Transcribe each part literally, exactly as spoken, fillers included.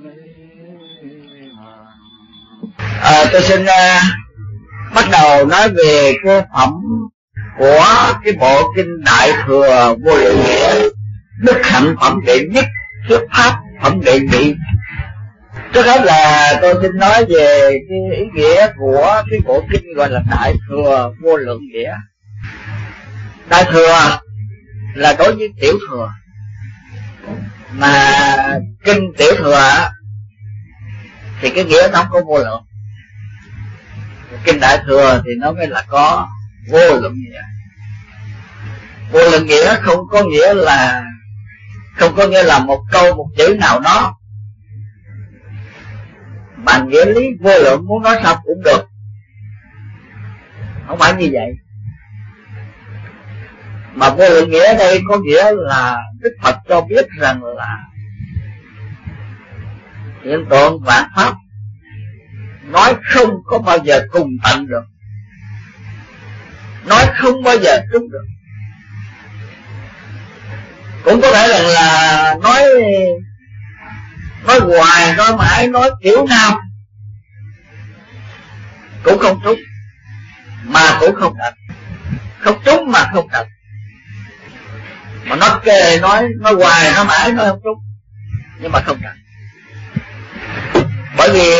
À, tôi xin uh, bắt đầu nói về cái phẩm của cái bộ kinh Đại Thừa Vô Lượng Nghĩa. Đức hạnh phẩm đệ nhất, thuyết pháp phẩm đệ nhị. Trước hết là tôi xin nói về cái ý nghĩa của cái bộ kinh gọi là Đại Thừa Vô Lượng Nghĩa. Đại Thừa là đối với Tiểu Thừa, mà kinh Tiểu Thừa thì cái nghĩa nó không có vô lượng. Kinh Đại Thừa thì nó mới là có vô lượng nghĩa. Vô lượng nghĩa không có nghĩa là không có nghĩa là một câu một chữ nào đó, mà nghĩa lý vô lượng muốn nói sao cũng được, không phải như vậy. Mà vô lượng nghĩa đây có nghĩa là Đức Phật cho biết rằng là hiện tượng vạn pháp nói không có bao giờ cùng tận được, nói không bao giờ trúng được. Cũng có thể rằng là nói nói hoài, nói mãi, nói kiểu nào cũng không trúng, mà cũng không thật. Không trúng mà không thật. Mà nó kề nói nói hoài, nói mãi, nói không trúng, nhưng mà không thật. Bởi vì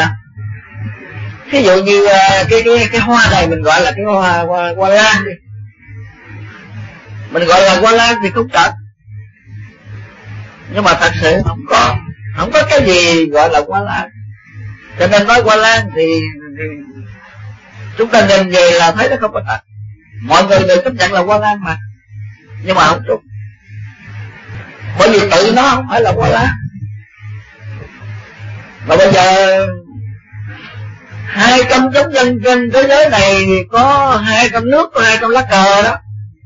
ví dụ như cái cái cái hoa này mình gọi là cái hoa hoa, hoa lan đi, mình gọi là hoa lan thì không thật, nhưng mà thật sự không có không có cái gì gọi là hoa lan. Cho nên nói hoa lan thì, thì chúng ta nhìn về là thấy nó không có thật. Mọi người đều chấp nhận là hoa lan mà, nhưng mà không trúng, bởi vì tự nó không phải là hoa lan. Mà bây giờ hai trăm giống dân trên thế giới này thì có hai trăm nước, có hai trăm lá cờ đó.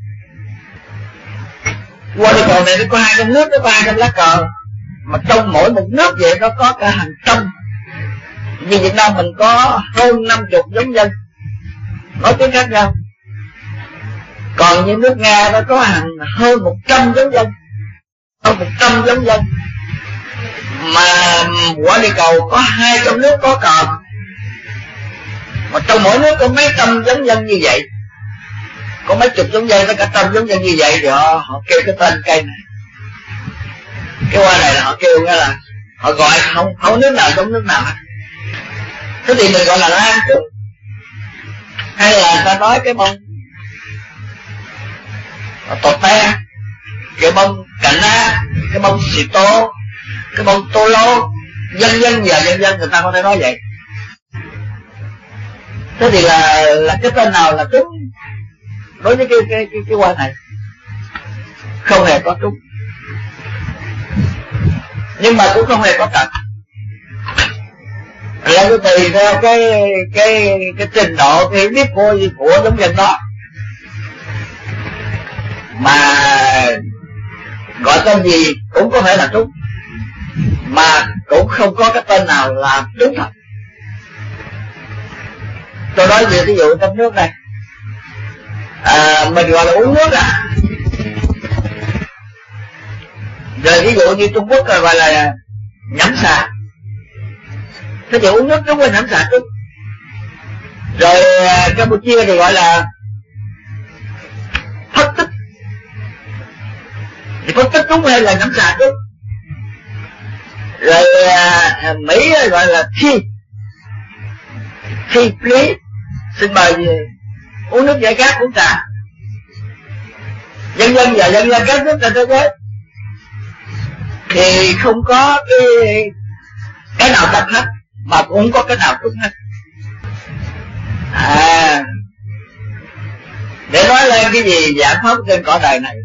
Qua đi cầu này nó có hai trăm nước, nó có hai trăm lá cờ. Mà trong mỗi một nước vậy nó có cả hàng trăm. Như Việt Nam mình có hơn năm chục giống dân, nói tiếng khác nhau. Còn như nước Nga nó có hàng hơn một trăm giống dân, hơn một trăm giống dân. Mà quả địa cầu có hai trăm nước có cờ, mà trong mỗi nước có mấy trăm giống dân như vậy, có mấy chục giống dân, có cả trăm giống dân như vậy, thì họ, họ kêu cái tên cây này, cái hoa này là họ kêu nghĩa là họ gọi không không nước nào giống nước nào. Thế thì mình gọi là lan chứ, hay là ta nói cái bông tọt te, cái bông cạnh á, cái bông xì tô, cái bông tô lô, dân dân và dân dân người ta có thể nói vậy. Thế thì là là cái tên nào là trúng đối với cái cái cái, cái hoa này? Không hề có trúng, nhưng mà cũng không hề có thật. Là cái tùy theo cái cái cái trình độ, cái hiểu biết của của giống dân đó mà gọi tên gì cũng có thể là trúng, mà cũng không có cái tên nào là trúng thật. Tôi nói về ví dụ trong nước này, à, mình gọi là uống nước à. Rồi ví dụ như Trung Quốc gọi là nhẩm xà, thế thì uống nước đúng với nhẩm xà đúng. Rồi Campuchia thì gọi là phất tích, thì phất tích đúng hay là nhẩm xà đúng. Rồi à, Mỹ gọi là thi thi please, xin mời uống nước giải khát, uống trà. Dân dân và dân dân các nước trên thế giới thì không có cái cái nào thật hết, mà cũng không có cái nào đúng hết. À, để nói lên cái gì giải pháp trên cõi đời này,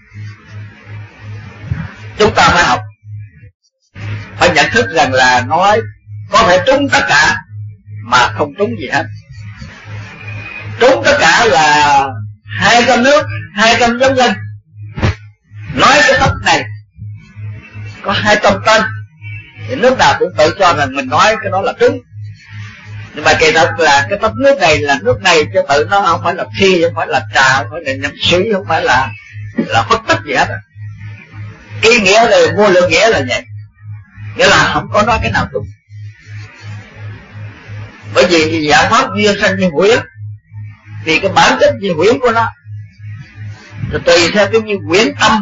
chúng ta phải học, phải nhận thức rằng là nói có thể trúng tất cả mà không trúng gì hết. Trúng tất cả là hai trăm nước, hai trăm giống dân. Nói cái tóc này có hai trăm tên, thì nước nào cũng tự cho rằng mình nói cái đó là trúng. Nhưng mà kỳ thật là cái tóc nước này là nước này, cho tự nó không phải là thi, không phải là trà, không phải là nhâm suý, không phải là là phất tích gì hết. Ý nghĩa là vô lượng nghĩa là vậy. nghĩa là không có nói cái nào đúng. Bởi vì dạng pháp duyên sanh như huyễn, thì cái bản chất như huyễn của nó rồi tùy theo cái như huyễn tâm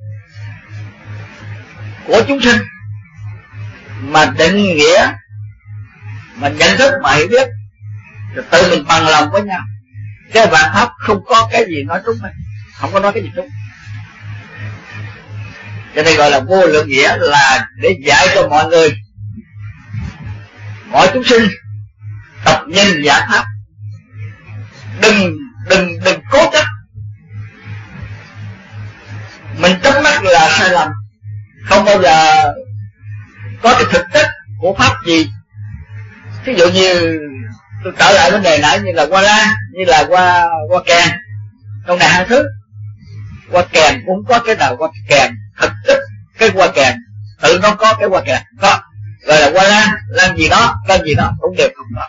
của chúng sinh mà định nghĩa, mà nhận thức, mà hiểu biết, rồi tự mình bằng lòng với nhau. Cái vạn pháp không có cái gì nói trúng hết, không có nói cái gì trúng. Cho nên gọi là vô lượng nghĩa, là để dạy cho mọi người, mọi chúng sinh tập nhìn vạn pháp. Đừng đừng đừng cố chấp mình chấp mắt là sai lầm, không bao giờ có cái thực chất của pháp gì. Ví dụ như tôi trở lại vấn đề nãy, như là qua la, như là qua qua kèn, trong này hai thứ. Qua kèn cũng có cái nào qua kèn thực chất, cái qua kèn tự nó có cái qua kèn có, gọi là qua la, làm gì đó, làm gì đó cũng đều không có.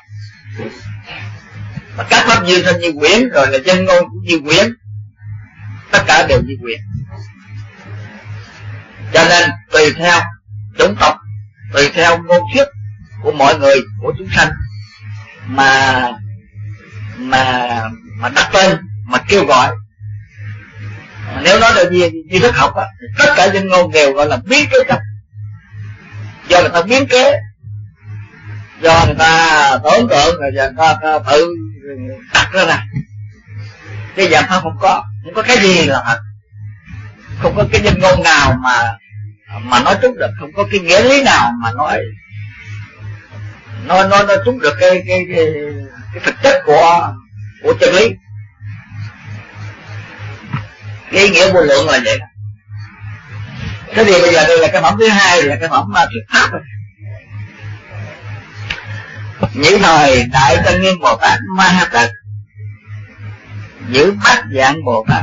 Và các pháp duyên sanh như quyển, rồi là chân ngôn cũng như quyển, tất cả đều như quyển. Cho nên tùy theo chủng tộc, tùy theo ngôn thuyết của mọi người, của chúng sanh mà mà mà đặt tên, mà kêu gọi. Nếu nói là duy, duy thức học á, tất cả danh ngôn đều gọi là biến kế chấp, do người ta biến kế, do người ta tưởng tượng, rồi người ta, ta tự đặt ra nè. Cái dạng pháp không có, không có cái gì là thật, không có cái danh ngôn nào mà mà nói trúng được, không có cái nghĩa lý nào mà nói nói nói, nói trúng được cái cái cái, cái thực chất của của chân lý. Cái ý nghĩa vô lượng là vậy. Thế thì bây giờ đây là cái phẩm thứ hai, là cái phẩm thuyết pháp rồi. Nhĩ thời Đại Trang Nghiêm Bồ Tát Ma Ha Tát giữ bát dạng Bồ Tát.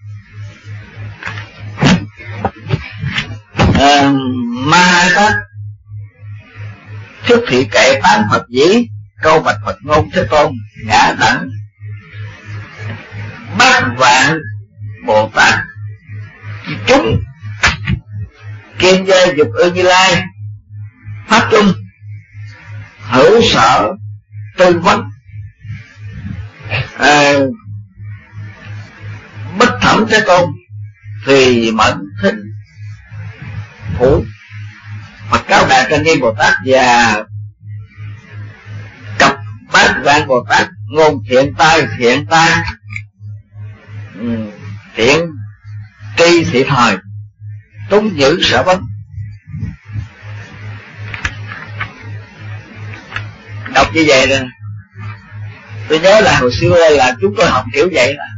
À, Ma Ha Tát thuyết thị kệ tán Phật dĩ, câu bạch Phật ngôn Thế Tôn ngã đẳng bát vạn Bồ Tát chúng kiên gia dục ư Như Lai pháp chung hữu sở tư vấn. À, bất thẩm Thế Tôn thì mẫn thính thủ. Phật cáo Đại Trang Nghiêm Bồ Tát và cặp bát vạn Bồ Tát ngôn thiện tai thiện tai thiện tri thị thời túng giữ sở vấn. Đọc như vậy nè, tôi nhớ là hồi xưa là chúng tôi học kiểu vậy đó.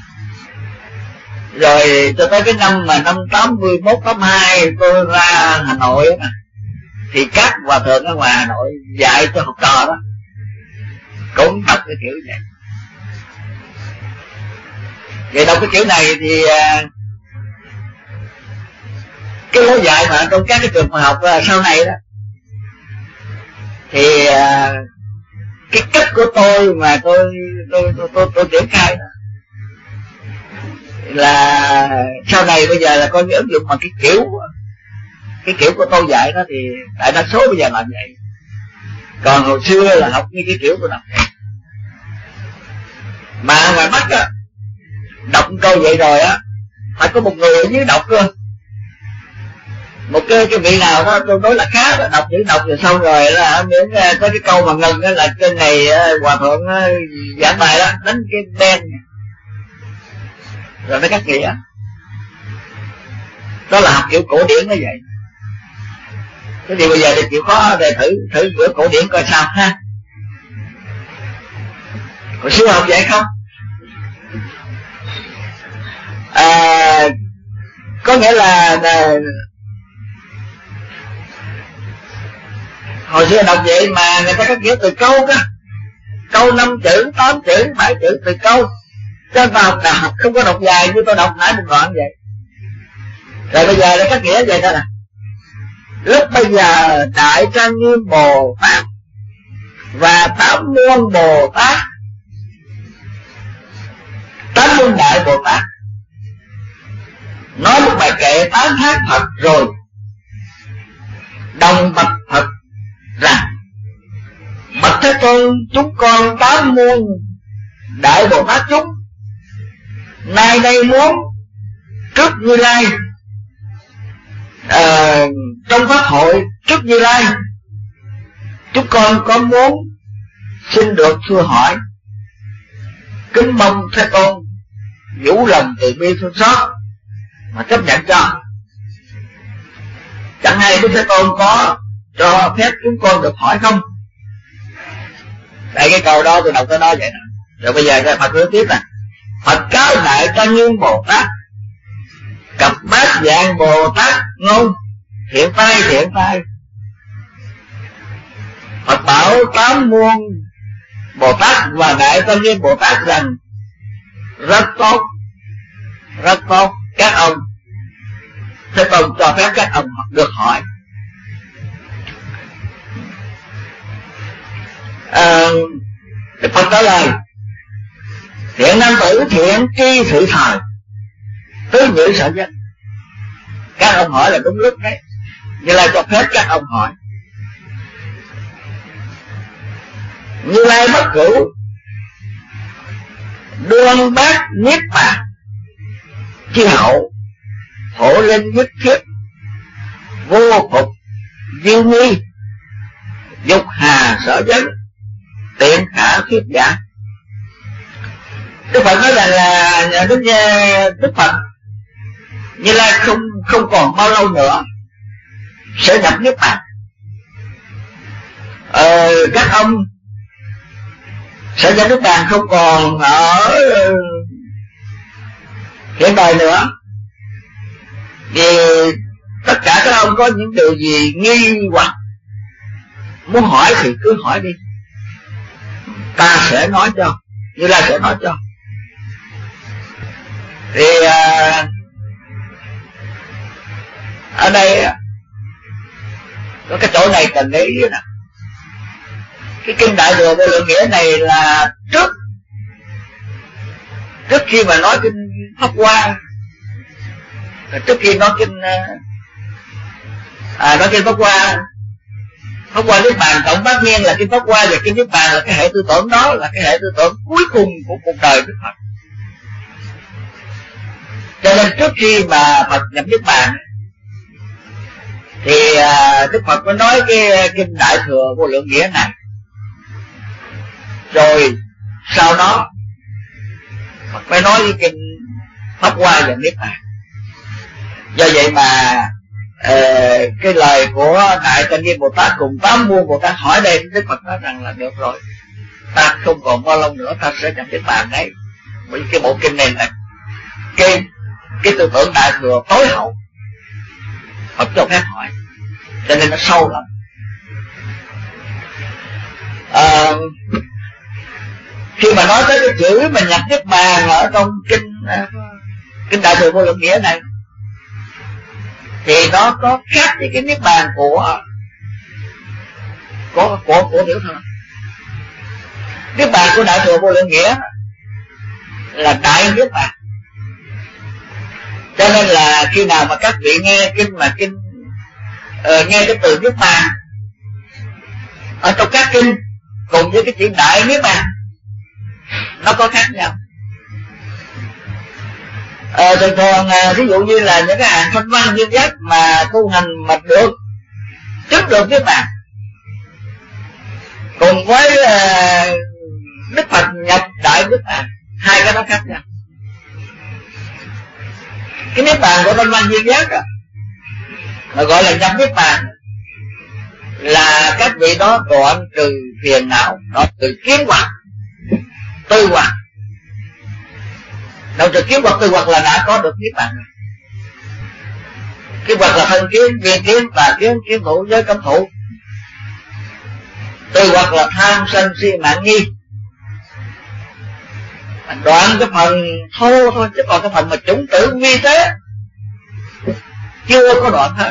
Rồi cho tới cái năm mà năm tám mươi mốt, tám mươi hai tôi ra Hà Nội đó, thì các hòa thượng ở ngoài Hà Nội dạy cho học trò đó cũng đọc cái kiểu vậy. Vậy đọc cái kiểu này thì cái lối dạy mà trong các cái trường Phật học sau này đó, thì cái cách của tôi mà tôi tôi tôi tôi, tôi triển khai đó là sau này bây giờ là coi cái ứng dụng bằng cái kiểu cái kiểu của tôi dạy đó, thì đại đa số bây giờ làm vậy. Còn hồi xưa là học như cái kiểu tôi đọc vậy. Mà ngoài Bắc á, đọc câu vậy rồi á, phải có một người ở dưới đọc cơ. Một cái cái vị nào đó tôi nói là khá, là đọc chữ đọc rồi xong rồi là miễn có cái câu mà ngừng đó là trên này hòa thượng giảng bài đó đánh cái đen rồi nó cắt nghĩa. Đó là học kiểu cổ điển như vậy. Thế thì bây giờ thì chịu khó để thử thử bữa cổ điển coi sao ha. Hồi xưa học vậy không? À, có nghĩa là, là hồi xưa đọc vậy mà người ta cắt nghĩa từ câu đó, câu năm chữ, tám chữ, bảy chữ từ câu. Cho ta học nào không có đọc dài như tôi đọc nãy một đoạn vậy. Rồi bây giờ nó cắt nghĩa vậy thôi nè. Lúc bây giờ Đại Trang Nghiêm Bồ Tát và Tám Muôn Bồ Tát, Tám Muôn Đại Bồ Tát nói một bài kệ tán thán Phật rồi, đồng bạch Phật rằng: bạch Thế Tôn, chúng con tám muôn đại Bồ Tát chúng nay đây muốn trước Như Lai, à, trong pháp hội trước Như Lai, chúng con có muốn xin được thưa hỏi, kính mong Thế Tôn vũ lòng từ bi thương xót mà chấp nhận cho. Chẳng hay Đức Thế Tôn có cho phép chúng con được hỏi không? Tại cái câu đó tôi đọc tới đó vậy nè. Rồi bây giờ Phật nói tiếp nè: Phật cáo đại Trang Nghiêm Bồ Tát, cặp bát dạng Bồ Tát ngôn, thiện tai thiện tai. Phật bảo tám muôn Bồ Tát và đại Trang Nghiêm Bồ Tát rằng: rất tốt, rất tốt, các ông Thế Tôn cho phép các ông được hỏi. à, Đức Phật trả lời: thiện nam tử thiện tri sự thời, tứ nhữ sở danh. Các ông hỏi là đúng lúc đấy, Như Lai cho phép các ông hỏi. Như Lai bất cửu đương bát niết bàn, chi hậu hộ linh nhất thiết, vô phục diêu nghi, dục hà sở vấn, tiện khả khiết giả. Đức Phật nói rằng là Đức, Đức Phật Như Lai không không còn bao lâu nữa sẽ nhập niết bàn. ờ, Các ông sẽ nhập niết bàn không còn ở hiện đời nữa. Vì tất cả các ông có những điều gì nghi hoặc muốn hỏi thì cứ hỏi đi, ta sẽ nói cho, Như Lai sẽ nói cho. Thì à, ở đây có cái chỗ này cần để ý nè. Cái kinh Đại Thừa Vô Lượng Nghĩa này là trước trước khi mà nói kinh Pháp Hoa, trước khi nói kinh à, nói kinh Pháp Hoa, Pháp Hoa Niết Bàn cộng bát nhiên là kinh Pháp Hoa, và kinh Niết Bàn là cái hệ tư tưởng, đó là cái hệ tư tưởng cuối cùng của cuộc đời Đức Phật. Cho nên trước khi mà Phật nhập Niết Bàn thì à, Đức Phật mới nói cái kinh Đại Thừa Vô Lượng Nghĩa này, rồi sau đó Phật mới nói cái kinh Pháp Hoa và Niết Bàn. Do vậy mà uh, cái lời của Đại Trang Nghiêm Bồ Tát cùng tám muôn Bồ Tát hỏi đây, Đức Phật nói rằng là được rồi, ta không còn bao lâu nữa ta sẽ nhập Niết Bàn đấy. Bởi cái bộ kinh này là cái cái tư tưởng Đại Thừa tối hậu, Phật cho phép hỏi, cho nên nó sâu lắm. À, khi mà nói tới cái chữ mà nhập Niết Bàn ở trong kinh kinh Đại Thừa Vô Lượng Nghĩa này, thì nó có khác với cái Niết Bàn của của của của Tiểu Thừa. Niết Bàn của Đại Thừa Vô Lượng Nghĩa là đại Niết Bàn. Cho nên là khi nào mà các vị nghe kinh mà kinh uh, nghe cái từ Niết Bàn ở trong các kinh cùng với cái chữ đại Niết Bàn, nó có khác nhau. Ờ, thường thường ví dụ như là những cái hàng thanh văn duyên giác mà tu hành mà được chứng được Niết Bàn, cùng với uh, Đức Phật nhập đại Niết Bàn, hai cái đó khác nhau. Cái Niết Bàn của thanh văn duyên giác à, mà gọi là nhập Niết Bàn, là các vị đó đoạn trừ phiền não, đoạn trừ kiến hoặc, tư hoặc. Đoạn trừ kiến hoặc, tư hoặc là đã có được Niết Bàn. Kiến hoặc là thân kiến, viên kiến, tà kiến, kiến thủ, giới cấm thủ. Tư hoặc là tham sân si mạng nghi. Đoạn cái phần thô thôi, chứ còn cái phần mà chủng tử vi tế chưa có đoạn hết,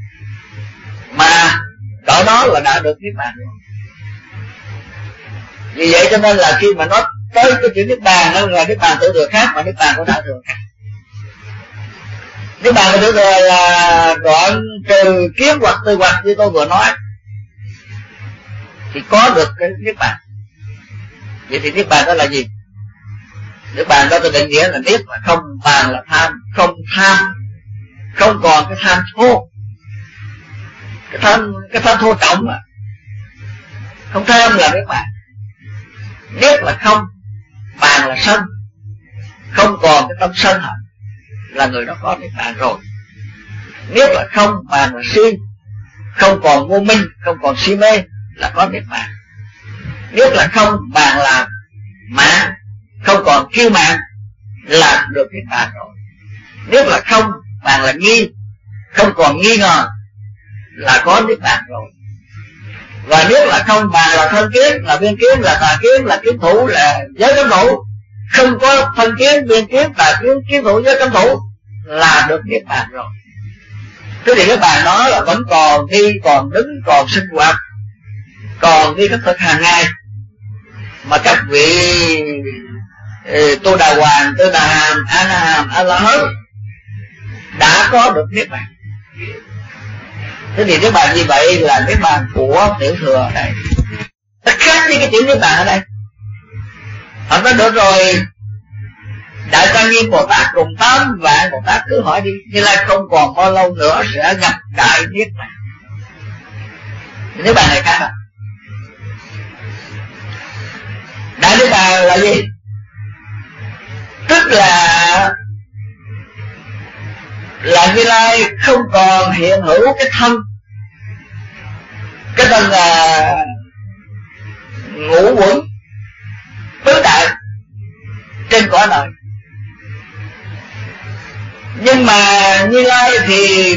mà cỡ đó là đã được Niết Bàn rồi. Vì vậy cho nên là khi mà nói tới cái chữ Niết Bàn đó là Niết Bàn Tiểu Thừa khác, mà Niết Bàn của Đại Thừa khác. Niết bàn của tôi rồi là đoạn trừ kiến hoặc tư hoặc như tôi vừa nói, thì có được cái niết bàn. Vậy thì niết bàn đó là gì? Niết bàn đó tôi định nghĩa là niết là không, bàn là tham, không tham, không còn cái tham thô, cái tham cái tham thô trọng mà không tham là niết bàn. Niết là không, bàn là sân, không còn cái tâm sân hận, là người đó có niết bàn rồi. Niết là không, bàn là si, không còn vô minh, không còn si mê, là có niết bàn. Niết là không, bàn là mạng, không còn kiêu mạn, là được niết bàn rồi. Niết là không, bàn là nghi, không còn nghi ngờ, là có niết bàn rồi. Và niết là không, bàn là thân kiến, là biên kiến, là tà kiến, là kiến thủ, là giới cấm thủ. Không có thân kiến, biên kiến, tà kiến, kiến thủ, giới cấm thủ, là được niết bàn rồi. Thế thì cái bàn đó là vẫn còn đi, còn đứng, còn sinh hoạt, còn đi các thực hàng ngày. Mà các vị Tu Đà Hoàng, Tu Đà Hàm, A Na Hàm, A La Hán đã có được niết bàn. Thế thì niết bàn như vậy là niết bàn của tiểu thừa ở đây. Nó khác với cái chữ niết bàn ở đây. Họ nói được rồi, Đại Tăng Nhiên Bồ Tát cùng tám vạn Bồ Tát cứ hỏi đi, Như Lai không còn bao lâu nữa sẽ nhập đại niết bàn. Niết bàn này khác à? Đại niết bàn là gì? Tức là là Như Lai không còn hiện hữu cái thân, cái thân là ngũ quẩn tứ đại trên cõi đời. Nhưng mà Như Lai thì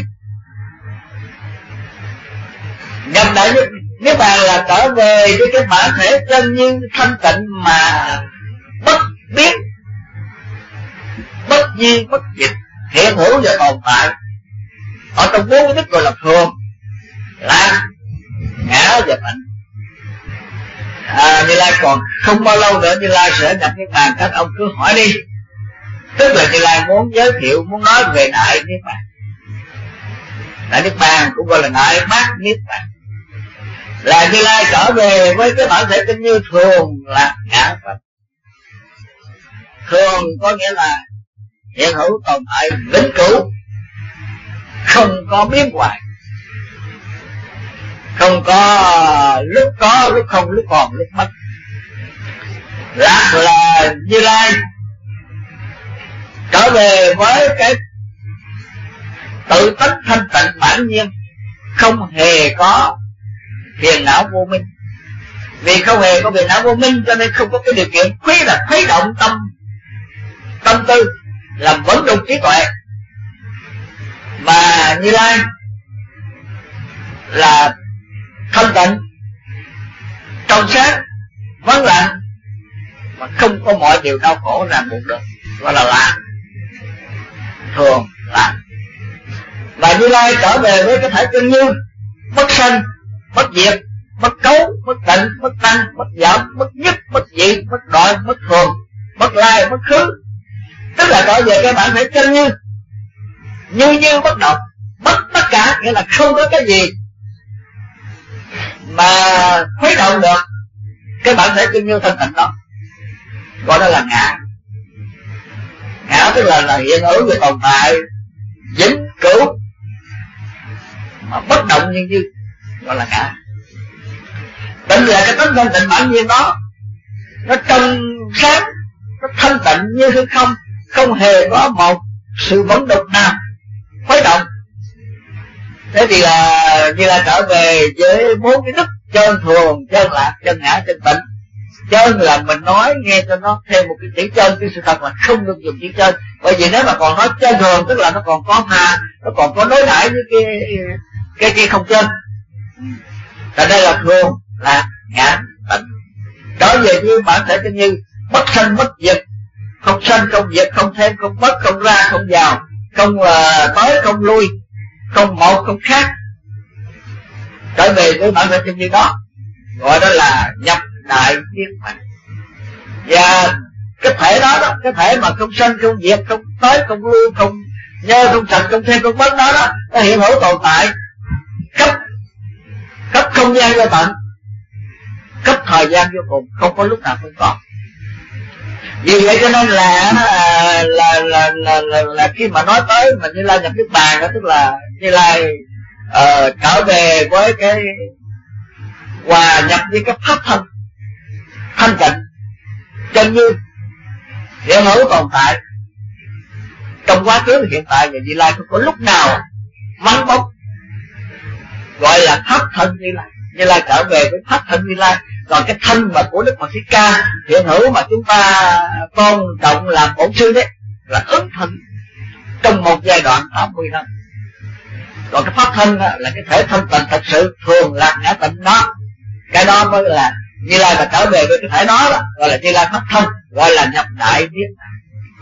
nhập đại niết bàn là trở về với cái bản thể chân như thanh tịnh mà bất biến, bất di, bất dịch, hiện hữu và tồn tại. Ở trong bốn cái thức gọi là thường, lạc, ngã và tịnh. À, Như Lai còn không bao lâu nữa Như Lai sẽ nhập niết bàn, các ông cứ hỏi đi. Tức là Như Lai muốn giới thiệu, muốn nói về đại niết bàn. Đại niết bàn cũng gọi là đại bát niết bàn, là Như Lai trở về với cái bản thể tinh như thường, là ngã Phật. Thường có nghĩa là hiện hữu tồn tại vĩnh cửu, không có biến hoại, không có lúc có lúc không, lúc còn lúc mất. Lạc là Như Lai trở về với cái tự tánh thanh tịnh bản nhiên, không hề có phiền não vô minh. Vì không hề có phiền não vô minh cho nên không có cái điều kiện khuấy là khuấy động tâm tâm tư, làm vấn đục trí tuệ. Mà Như Lai là thanh tịnh, trong sáng, vắng lặng, mà không có mọi điều đau khổ ràng buộc được, gọi là lạc, thường lạc. Và Như Lai trở về với cái thể chân như, bất sanh, bất diệt, bất cấu, bất tịnh, bất tăng, bất giảm, bất nhất, bất dị, bất đoạn, bất thường, bất lai, bất khứ. Tức là trở về cái bản thể chân như, như như bất động, bất tất cả, nghĩa là không có cái gì mà khuấy động được cái bản thể chân như thanh tịnh đó, gọi đó là ngã. Ngã tức là, là hiện hữu về tồn tại vĩnh cửu mà bất động như như, gọi là ngã. Tịnh là cái tánh thanh tịnh bản nhiên đó, nó trong sáng, nó thanh tịnh như hư không, không hề có một sự vấn đục nào khuấy động. Thế thì là Như Lai trở về với bốn cái đức: chân thường, chân lạc, chân ngã, chân tịnh. Chân là mình nói nghe cho nó thêm một cái chữ chân, cái sự thật là không được dùng chữ chân. Bởi vì nếu mà còn nói chân thường tức là nó còn có pha, nó còn có đối đãi với cái cái kia không chân. Tại đây là thường, lạc, ngã, tịnh. Trở về với bản thể chân như, bất sanh bất diệt, không sanh không diệt, không thêm không mất, không ra không vào, không uh, tới không lui, không một không khác. Trở về với bản thể chân như đó, gọi đó là nhập đại niết bàn. Và cái thể đó đó, cái thể mà không sanh không diệt, không tới không lui, không nhờ không sạch không thêm không bớt đó đó, nó hiện hữu tồn tại cấp cấp không gian vô tận, cấp thời gian vô cùng, không có lúc nào không có. Vì vậy cho nên là là là là, là, là, là khi mà nói tới mà Như Lai nhập Niết Bàn đó, tức là Như Lai uh, trở về với cái hòa nhập với cái pháp thân thanh tịnh chân như hiện hữu tồn tại trong quá khứ hiện tại và Như Lai không có lúc nào vắng bóng, gọi là pháp thân Như Lai. Như Lai trở về với pháp thân Như Lai. Còn cái thân mà của Đức Phật Thích Ca hiện hữu mà chúng ta tôn trọng làm bổn sư đấy là ứng thân trong một giai đoạn tám mươi năm. Còn cái pháp thân là cái thể thân tịnh thật sự thường là ngã tịnh đó, cái đó mới là Như Lai mà trở về với cái thể đó, đó gọi là Như Lai pháp thân, gọi là nhập đại niết bàn.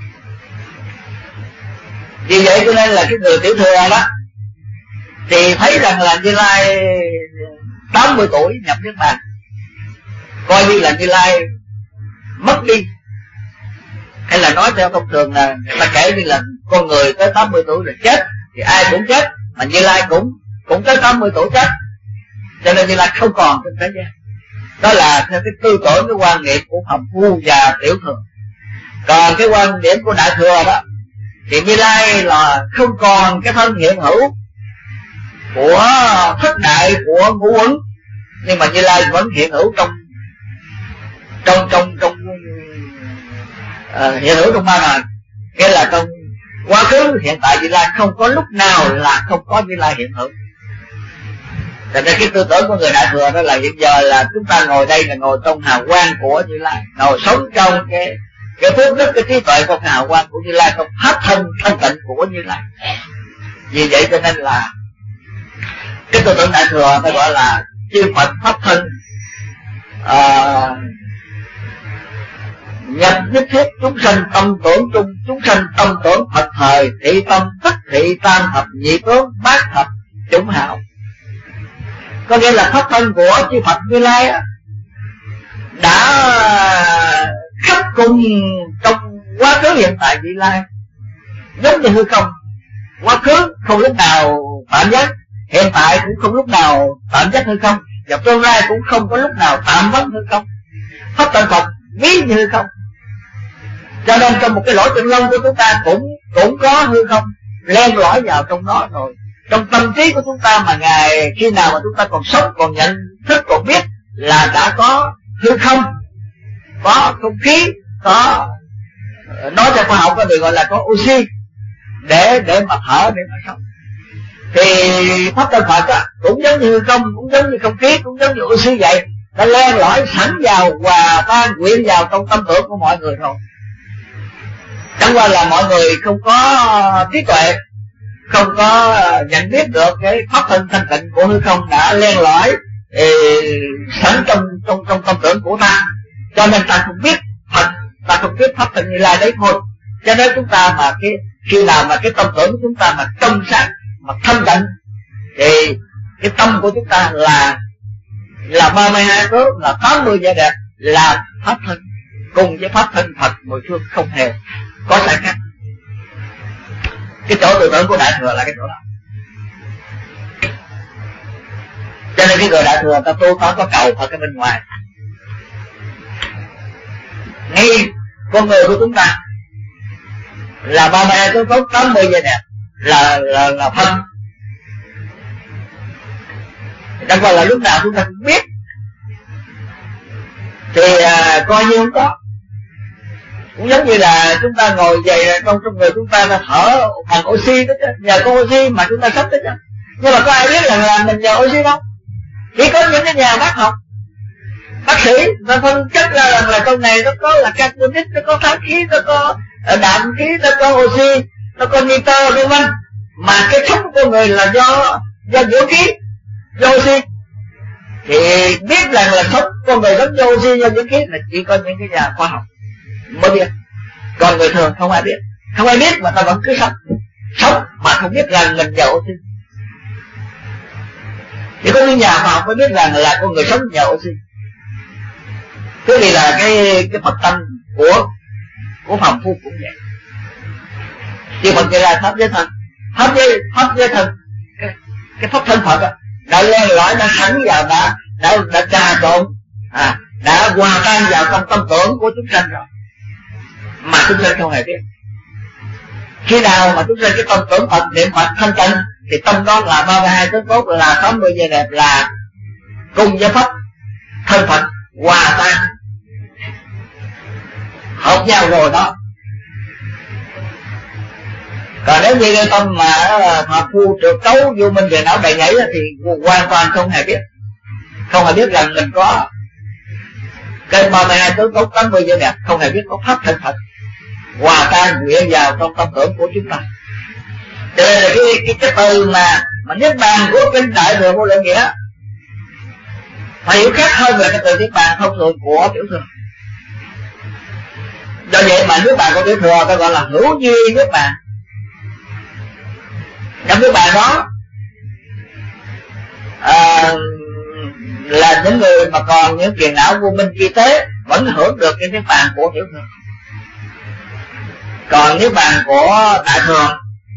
Vì vậy cho nên là cái người tiểu thừa đó thì thấy rằng là Như Lai tám mươi tuổi nhập Niết Bàn, coi như là Như Lai mất đi. Hay là nói theo thông thường là người ta kể như là con người tới tám mươi tuổi là chết, thì ai cũng chết, mà Như Lai cũng cũng tới tám mươi tuổi chết, cho nên Như Lai không còn trên thế gian. Đó là theo cái tư tưởng, cái quan niệm của phàm phu và tiểu thừa. Còn cái quan điểm của đại thừa đó thì Như Lai là không còn cái thân hiện hữu của thất đại của ngũ uẩn, nhưng mà Như Lai vẫn hiện hữu trong trong trong trong uh, hiện hữu trong ba ngàn, nghĩa là trong quá khứ hiện tại Như Lai không có lúc nào là không có Như Lai hiện hữu. Cho nên cái tư tưởng của người đại thừa đó là hiện giờ là chúng ta ngồi đây là ngồi trong hào quang của Như Lai, ngồi sống trong cái cái phước đức, cái trí tuệ trong hào quang của Như Lai, trong pháp thân thanh tịnh của Như Lai. Vì vậy cho nên là cái tư tưởng đại thừa ta gọi là chư Phật pháp thân uh, nhập nhất thiết chúng sanh tâm tưởng chung, chúng sanh tâm tưởng Phật thời thị tâm tức thị tam thập nhị tướng bát thập chủng hào. Có nghĩa là pháp thân của chư Phật Như Lai đã khắp cùng trong quá khứ hiện tại Như Lai, giống như hư không. Quá khứ không lúc nào tạm giác, hiện tại cũng không lúc nào tạm giác hư không, và tương lai cũng không có lúc nào tạm vấn hư không. Pháp thân Phật ví như hư không, cho nên trong một cái lỗ chân lông của chúng ta cũng cũng có hư không len lỏi vào trong đó rồi. Trong tâm trí của chúng ta mà ngày khi nào mà chúng ta còn sống, còn nhận thức, còn biết là đã có hư không, có không khí, có nói theo khoa học có được gọi là có oxy để để mà thở, để mà sống. Thì pháp thân Phật á, cũng giống như hư không, cũng giống như không khí, cũng giống như oxy vậy, đã len lỏi sẵn vào và tan quyện vào trong tâm tưởng của mọi người rồi. Chẳng qua là mọi người không có trí tuệ, không có nhận biết được cái pháp thân thanh tịnh của hư không đã len lỏi ê, sẵn trong trong trong tâm tưởng của ta, cho nên ta không biết Phật, ta không biết pháp thân Như Lai đấy thôi. Cho nên chúng ta mà cái khi nào mà cái tâm tưởng của chúng ta mà trong sáng, mà thanh tịnh, thì cái tâm của chúng ta là là ba mươi hai tướng, là tám mươi vẻ đẹp, là pháp thân, cùng với pháp thân Phật mười phương không hề có sai khác. Cái chỗ tư tưởng của đại thừa là cái chỗ đó. Cho nên cái người đại thừa ta tu ta có cầu Phật ở bên ngoài. Ngay con người của chúng ta là ba mươi hai tướng tốt, tám mươi vẻ đẹp, là là là thân. Chẳng qua là lúc nào chúng ta cũng biết, thì à, coi như không có. Cũng giống như là chúng ta ngồi dậy trong trong người chúng ta là thở bằng oxy đó chứ, nhờ có oxy mà chúng ta sống đó chứ. Nhưng mà có ai biết rằng là, là mình nhờ oxy đâu? Chỉ có những cái nhà bác học, bác sĩ ta phân tích ra rằng là trong này nó có là carbonic, nó có tháng khí, nó có đạm khí, nó có oxy, nó có nitơ vân vân. Mà cái sống của con người là do do dưỡng khí, do oxy. Thì biết rằng là sống con người sống do oxy, do dưỡng khí là chỉ có những cái nhà khoa học mới biết. Còn người thường không ai biết, không ai biết mà ta vẫn cứ sống, sống mà không biết rằng mình nhờ oxy. Chỉ có những nhà khoa học mới biết rằng là con người sống nhờ oxy. Thế thì là cái cái Phật tâm của của phàm phu cũng vậy. Chư Phật Như Lai pháp giới thân, pháp giới pháp giới thân, cái, cái pháp thân Phật đó, đã len lỏi, đã sẵn vào, đã đã đã trà trộn, à, đã hòa tan vào trong tâm tưởng của chúng sanh rồi, mà chúng sanh không hề biết. Khi nào mà chúng sanh cái tâm tưởng Phật, niệm Phật thanh tịnh, thì tâm đó là ba mươi hai tướng tốt, là tám mươi vẻ đẹp, là cùng với pháp thân Phật hòa tan hợp nhau rồi đó. Còn nếu như cái tâm mà thọ phu trượt cấu vô minh về não đầy nhảy thì hoàn toàn không hề biết, không hề biết rằng mình có cái ba mươi hai tướng tốt tám mươi vẻ đẹp, không hề biết có pháp thân Phật hòa tan nguyện vào trong tâm tưởng của chúng ta. Cho nên là cái cái, cái từ mà mà niết bàn của kinh Đại Thừa Vô Lượng Nghĩa phải hiểu khác hơn về cái từ niết bàn thông thường của Tiểu Thừa. Do vậy mà niết bàn của Tiểu Thừa ta gọi là hữu duy niết bàn. Trong niết bàn đó à, là những người mà còn những phiền não vô minh vi tế vẫn hưởng được cái niết bàn của Tiểu Thừa. Còn niết bàn của Đại Thừa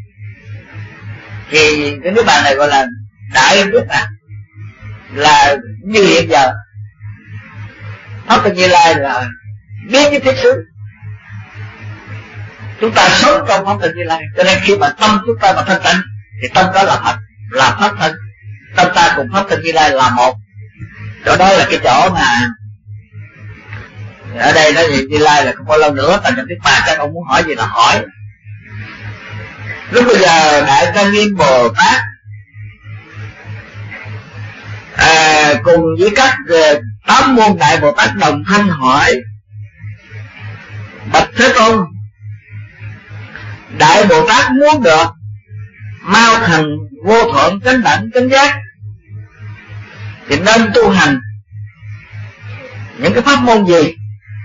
thì cái niết bàn này gọi là đại niết bàn, là như hiện giờ pháp thân Như Lai là biết cái thiết xứ. Chúng ta sống trong pháp thân Như Lai, cho nên khi mà tâm chúng ta mà thanh tịnh thì tâm đó là Phật, là pháp thân. Tâm ta cùng pháp thân Như Lai là một. Chỗ đó là cái chỗ mà ở đây nó gì Như Lai là không bao lâu nữa thành nhập niết bàn. Các ông muốn hỏi gì là hỏi. Lúc bây giờ Đại Trang Nghiêm Bồ Tát à, cùng với các tám môn Đại Bồ Tát đồng thanh hỏi: bạch Thế Tôn, Đại Bồ Tát muốn được mau thành vô thượng chánh đẳng chánh giác thì nên tu hành những cái pháp môn gì?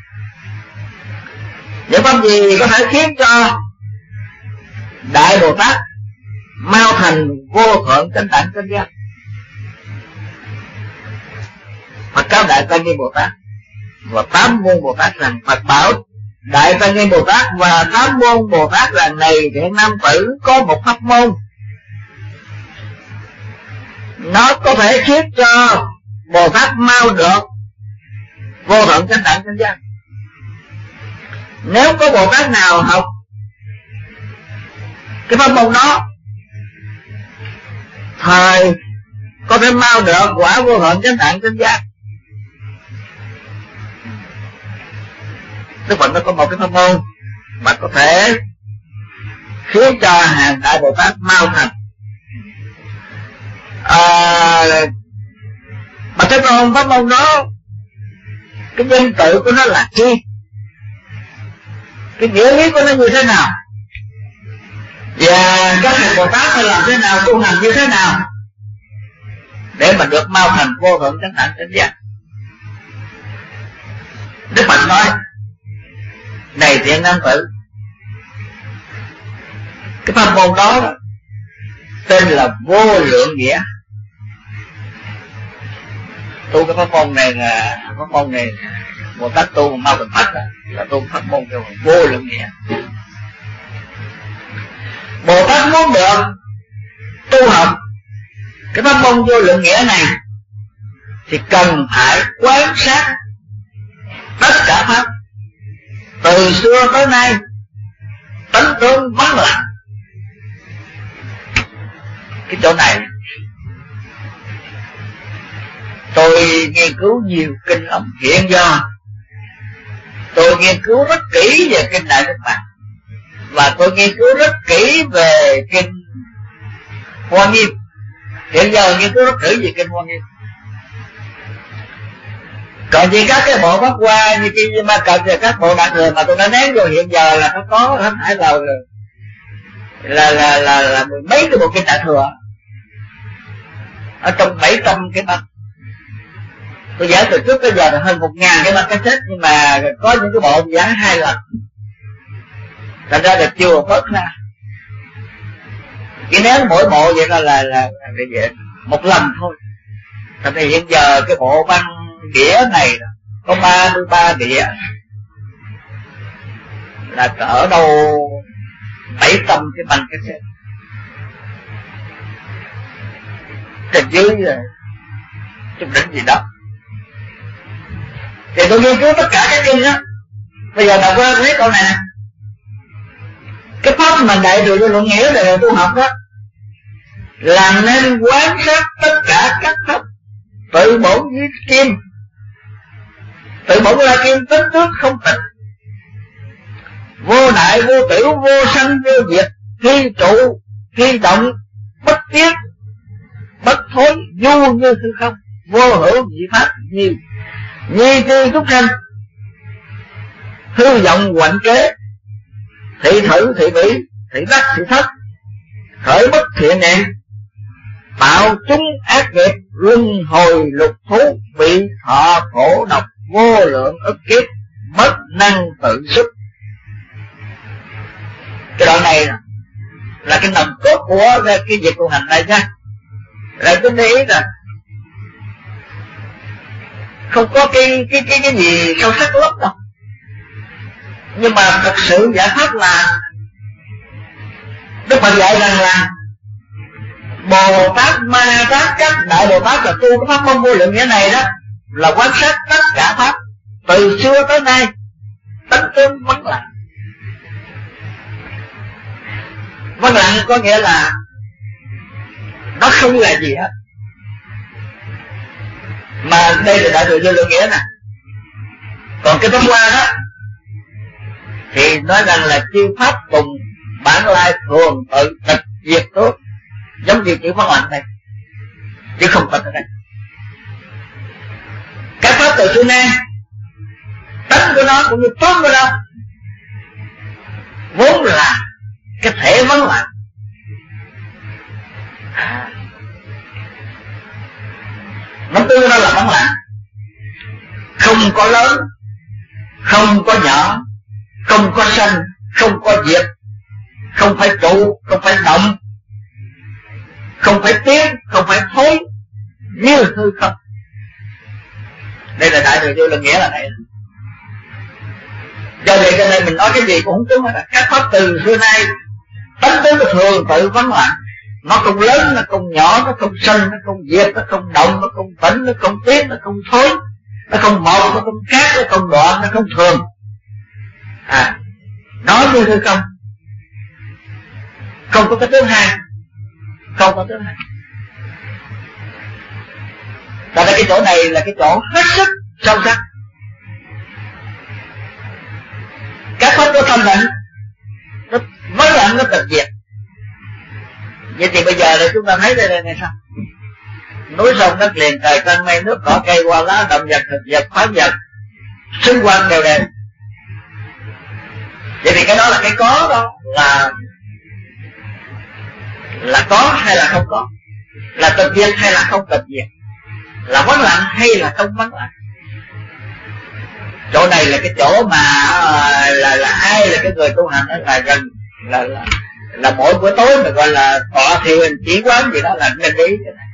Những pháp gì có thể khiến cho Đại Bồ Tát mau thành vô thượng chánh đẳng chánh giác? Phật cáo Đại Trang Nghiêm Bồ Tát và tám môn Bồ Tát rằng: Phật bảo Đại Trang Nghiêm Bồ Tát và tám môn Bồ Tát rằng này thiện nam tử, có một pháp môn nó có thể khiến cho Bồ Tát mau được vô thượng chánh đẳng chánh giác. Nếu có Bồ Tát nào học cái pháp môn đó, thời có thể mau được quả vô thượng chánh đẳng chánh giác. Đức Phật nó có một cái pháp môn mà có thể khiến cho hàng Đại Bồ Tát mau thành. À, mà thế còn pháp môn đó, cái danh tự của nó là chi? Cái nghĩa lý của nó như thế nào? Và các vị Bồ Tát phải làm thế nào, tu hành như thế nào để mà được mau thành vô thượng chánh đẳng chánh giác? Đức Phật nói: này thiện nam tử, cái pháp môn đó tên là vô lượng nghĩa. Tu cái pháp môn này là pháp môn này Bồ Tát tu mà mau thành Phật là tu pháp môn kêu vô lượng nghĩa. Bồ Tát muốn được tu học cái pháp môn vô lượng nghĩa này thì cần phải quán sát tất cả pháp từ xưa tới nay, tánh tướng vắng lặng. Cái chỗ này tôi nghiên cứu nhiều kinh lắm. Hiện giờ tôi nghiên cứu rất kỹ về kinh Đại Niết Bàn, và tôi nghiên cứu rất kỹ về kinh Hoa Nghiêm. Hiện giờ nghiên cứu rất kỹ về kinh Hoa Nghiêm. Còn vì các cái bộ Pháp Hoa như Kim Ma Cật và các bộ Đại Thừa mà tôi đã ném rồi, hiện giờ là nó có hết thảy là là là là, là mười mấy cái bộ kinh Đại Thừa ở trong bảy trăm cái băng. Tôi giải từ trước tới giờ là hơn một ngàn cái băng cassette, nhưng mà có những cái bộ giải hai lần, thành ra là chưa bớt ra. Chỉ nếu mỗi bộ vậy là là là, là vậy một lần thôi. Thành ra hiện giờ cái bộ băng đĩa này có ba mươi ba đĩa, là cỡ đâu bảy trăm cái băng cassette. Trên dưới là chút đỉnh gì đó. Thì tôi nghiên cứu tất cả các kinh đó. Bây giờ đọc qua thấy câu này nè. Cái pháp mà đại thừa vô luận nghĩa là tu học đó, là nên quán sát tất cả các pháp tự bổn với kim. Tự bổn là kim, tính trước không tịch, vô đại vô tử, vô sanh vô diệt, khi trụ khi động, bất tiết bất thối, du như hư không, vô hữu dị pháp nhiều, nhi tư túc sanh, hư vọng hoạnh kế, thị thử thị bỉ, thị đắc thị thất, khởi bất thiện niệm, tạo chúng ác nghiệp, luân hồi lục thú, bị thọ khổ độc vô lượng ức kiếp, bất năng tự sức. Cái đoạn này là cái nòng cốt của cái việc tu hành này nha. Lại tôi để ý là không có cái cái cái cái gì sâu sắc lắm đâu, nhưng mà thật sự giải pháp là Đức Phật dạy rằng là Bồ Tát Ma Tát các đại Bồ Tát là tu cái pháp môn vô lượng nghĩa này đó, là quan sát tất cả pháp từ xưa tới nay, tánh tướng vắng lặng. Vắng lặng có nghĩa là nó không là gì hết. Mà đây là đại thừa vô lượng nghĩa nè. Còn cái hôm qua đó thì nói rằng là chư pháp cùng bản lai thường tự tịch diệt tốt, giống như chữ vắng lặng đây, chứ không tịch ở đây. Các pháp từ xưa nay, tánh của nó cũng như tốt của nó vốn là cái thể vắng lặng. Nó tư nó là vắng lặng, không có lớn, không có nhỏ, không có sanh, không có diệt, không phải trụ, không phải động, không phải tiến, không phải thối, như hư không. Đây là đại thừa vô lượng nghĩa là này. Do vậy cho nên mình nói cái gì cũng không đúng hết. Các pháp từ xưa nay tánh tướng của thường tự vắng lặng, nó không lớn, nó không nhỏ, nó không sanh, nó không diệt, nó không động, nó không tĩnh, nó không tiến, nó không thối, nó không một, nó không khác, nó không đoạn, nó không thường. À, nói như hư không, không có cái thứ hai, không có thứ hai. Tại đây cái chỗ này là cái chỗ hết sức sâu sắc. Các pháp của tâm định nó vắng lặng, nó tịch diệt. Vậy thì bây giờ là chúng ta thấy đây này sao? Núi sông đất liền, trời xanh mây nước cỏ cây hoa lá, động vật thực vật pháp vật xung quanh đều đều. Vậy thì cái đó là cái có đó, là là có hay là không có, là tịch diệt hay là không tịch diệt, là vắng lặng hay là không vắng lặng. Chỗ này là cái chỗ mà là là ai là cái người tu hành đó, là gần là là là mỗi buổi tối mà gọi là tọa thiền chỉ quán gì đó là nên ý.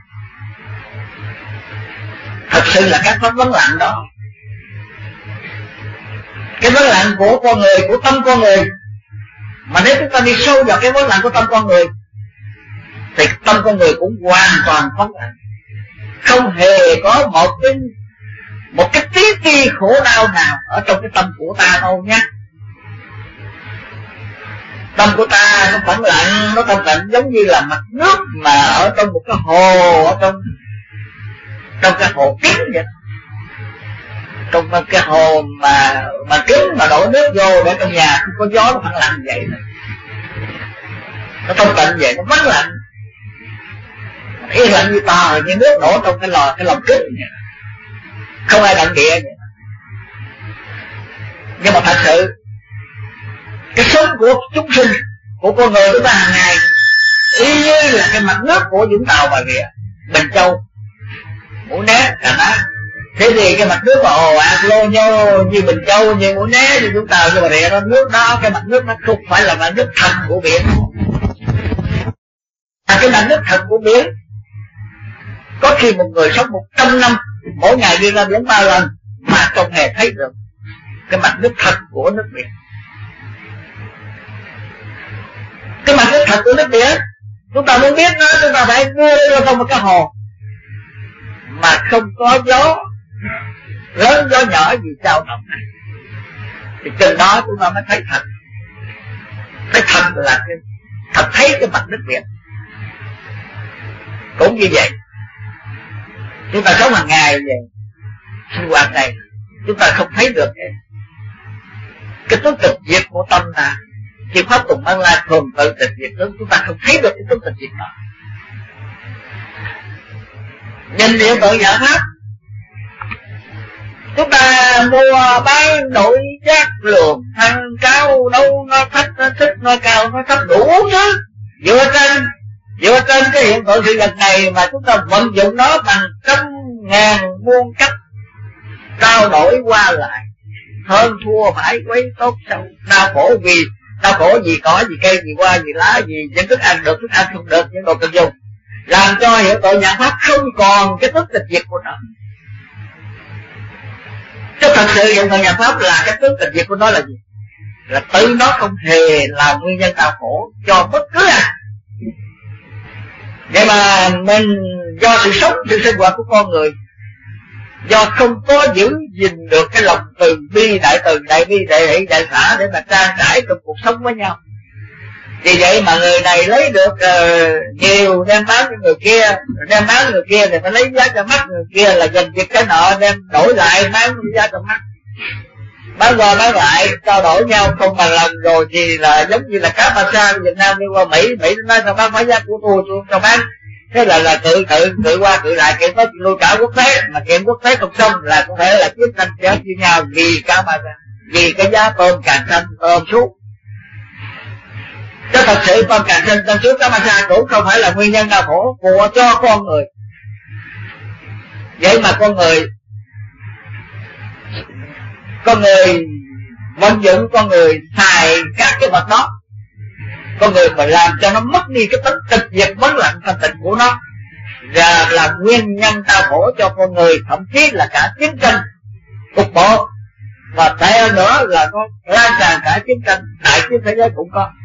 Thật sự là các pháp vắng lặng đó, cái vắng lặng của con người, của tâm con người. Mà nếu chúng ta đi sâu vào cái vắng lặng của tâm con người thì tâm con người cũng hoàn toàn vắng lặng, không hề có một cái một cái tí ti khổ đau nào ở trong cái tâm của ta đâu nhé. Tâm của ta nó vắng lặng, nó thanh tịnh, giống như là mặt nước mà ở trong một cái hồ, ở trong trong cái hồ kín vậy. Trong cái hồ mà mà kín mà đổ nước vô để trong nhà không có gió, nó vắng lặng vậy này. Nó thanh tịnh vậy, nó vắng lặng, yên lặng như tờ, như nước đổ trong cái lò, cái lòng kín vậy. Không ai động địa vậy. Nhưng mà thật sự cái sống của chúng sinh, của con người chúng ta hàng ngày y như là cái mặt nước của Vũng Tàu, Bà Rịa, Bình Châu, Mũi Né, Cà Ná. Thế thì cái mặt nước mà ồ ạt lô nhô như Bình Châu, như Mũi Né, như Vũng Tàu, như Bà Rịa đó, nước đó, cái mặt nước nó không phải là mặt nước thật của biển, là cái mặt nước thật của biển. Có khi một người sống một trăm năm mỗi ngày đi ra biển ba lần mà không hề thấy được cái mặt nước thật của nước biển. Cái mặt nước thật của nước biển, chúng ta muốn biết nó, chúng ta phải đưa nó trong một cái hồ mà không có gió lớn gió nhỏ gì trao động này, thì chừng đó chúng ta mới thấy thật. Thấy thật là cái thật, thấy cái mặt nước biển. Cũng như vậy, chúng ta sống hàng ngày vậy, sinh hoạt này chúng ta không thấy được cái, cái tướng tịch diệt của tâm ta. Khi pháp tùng mang lai thường tự tịch diệt tướng, chúng ta không thấy được cái tướng tịch diệt đó. Nhìn hiện tượng giả pháp, chúng ta mua bán đổi giác lượng thăng cao đâu nó thấp nó thích nó cao nó thấp đủ thứ, dựa trên dựa trên cái hiện tượng sự vật này mà chúng ta vận dụng nó bằng trăm ngàn muôn cách trao đổi qua lại, hơn thua phải quấy tốt xấu, đau khổ vì đau khổ gì có gì cây gì hoa gì lá gì, những thức ăn được thức ăn không được, những đồ cần dùng, làm cho hiện tượng nhãn pháp không còn cái tức tịch diệt của nó. Chứ thật sự hiện tượng nhãn pháp là cái tướng tịch diệt của nó là gì? Là tự nó không hề là nguyên nhân đau khổ cho bất cứ ai. Vậy mà mình do sự sống, sự sinh hoạt của con người, do không có giữ gìn được cái lòng từ bi, đại từ, đại bi, đại hỷ, đại xã để mà trang trải trong cuộc sống với nhau. Vì vậy mà người này lấy được uh, nhiều đem bán cho người kia, đem bán người kia thì phải lấy giá cho mắt, người kia là giành giật cái nọ đem đổi lại bán giá cho mắt. Bán rồi bán lại trao đổi nhau không bằng lòng rồi thì là giống như là cá ba sa Việt Nam đi qua Mỹ, Mỹ nói sao bán phải giá của tôi, tôi cho bán. Thế là là tự tự tự qua tự lại, kiện có nuôi cả quốc tế, mà kiện quốc tế không xong là có thể là chiến tranh chết với nhau vì cá ba sa, vì cái giá tôm càng xanh tôm suốt. Chứ thật sự tôm càng xanh tôm suốt cá ba sa cũng không phải là nguyên nhân đau khổ của cho con người. Vậy mà con người con người vận dụng, con người xài các cái vật đó, con người mà làm cho nó mất đi cái tính tịch diệt bất lạnh thanh tịnh của nó, và là nguyên nhân đau khổ cho con người, thậm chí là cả chiến tranh cục bộ, và tệ hơn nữa là có lan tràn cả chiến tranh đại chiến thế giới cũng có.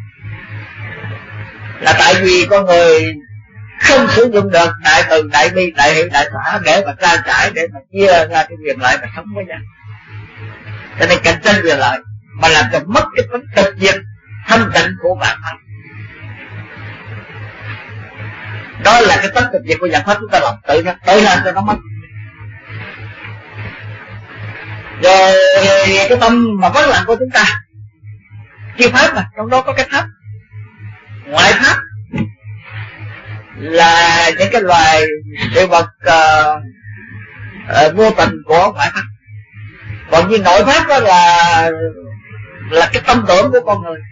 Là tại vì con người không sử dụng được đại từ, đại bi, đại hỷ, đại xã để mà trang trải, để mà chia ra cái quyền lợi mà sống với nhau. Cho nên cạnh tranh quyền lợi mà làm cho mất cái tính tịch diệt thanh tịnh của bản thân. Đó là cái tính tịch diệt của dạng pháp chúng ta làm tự ra, tự làm cho nó mất. Rồi cái tâm mà bất lặng của chúng ta, chia pháp mà trong đó có cái pháp ngoại pháp, là những cái loài sự vật uh, uh, vô tình của ngoại pháp. Còn như nội pháp đó là là cái tâm tưởng của con người,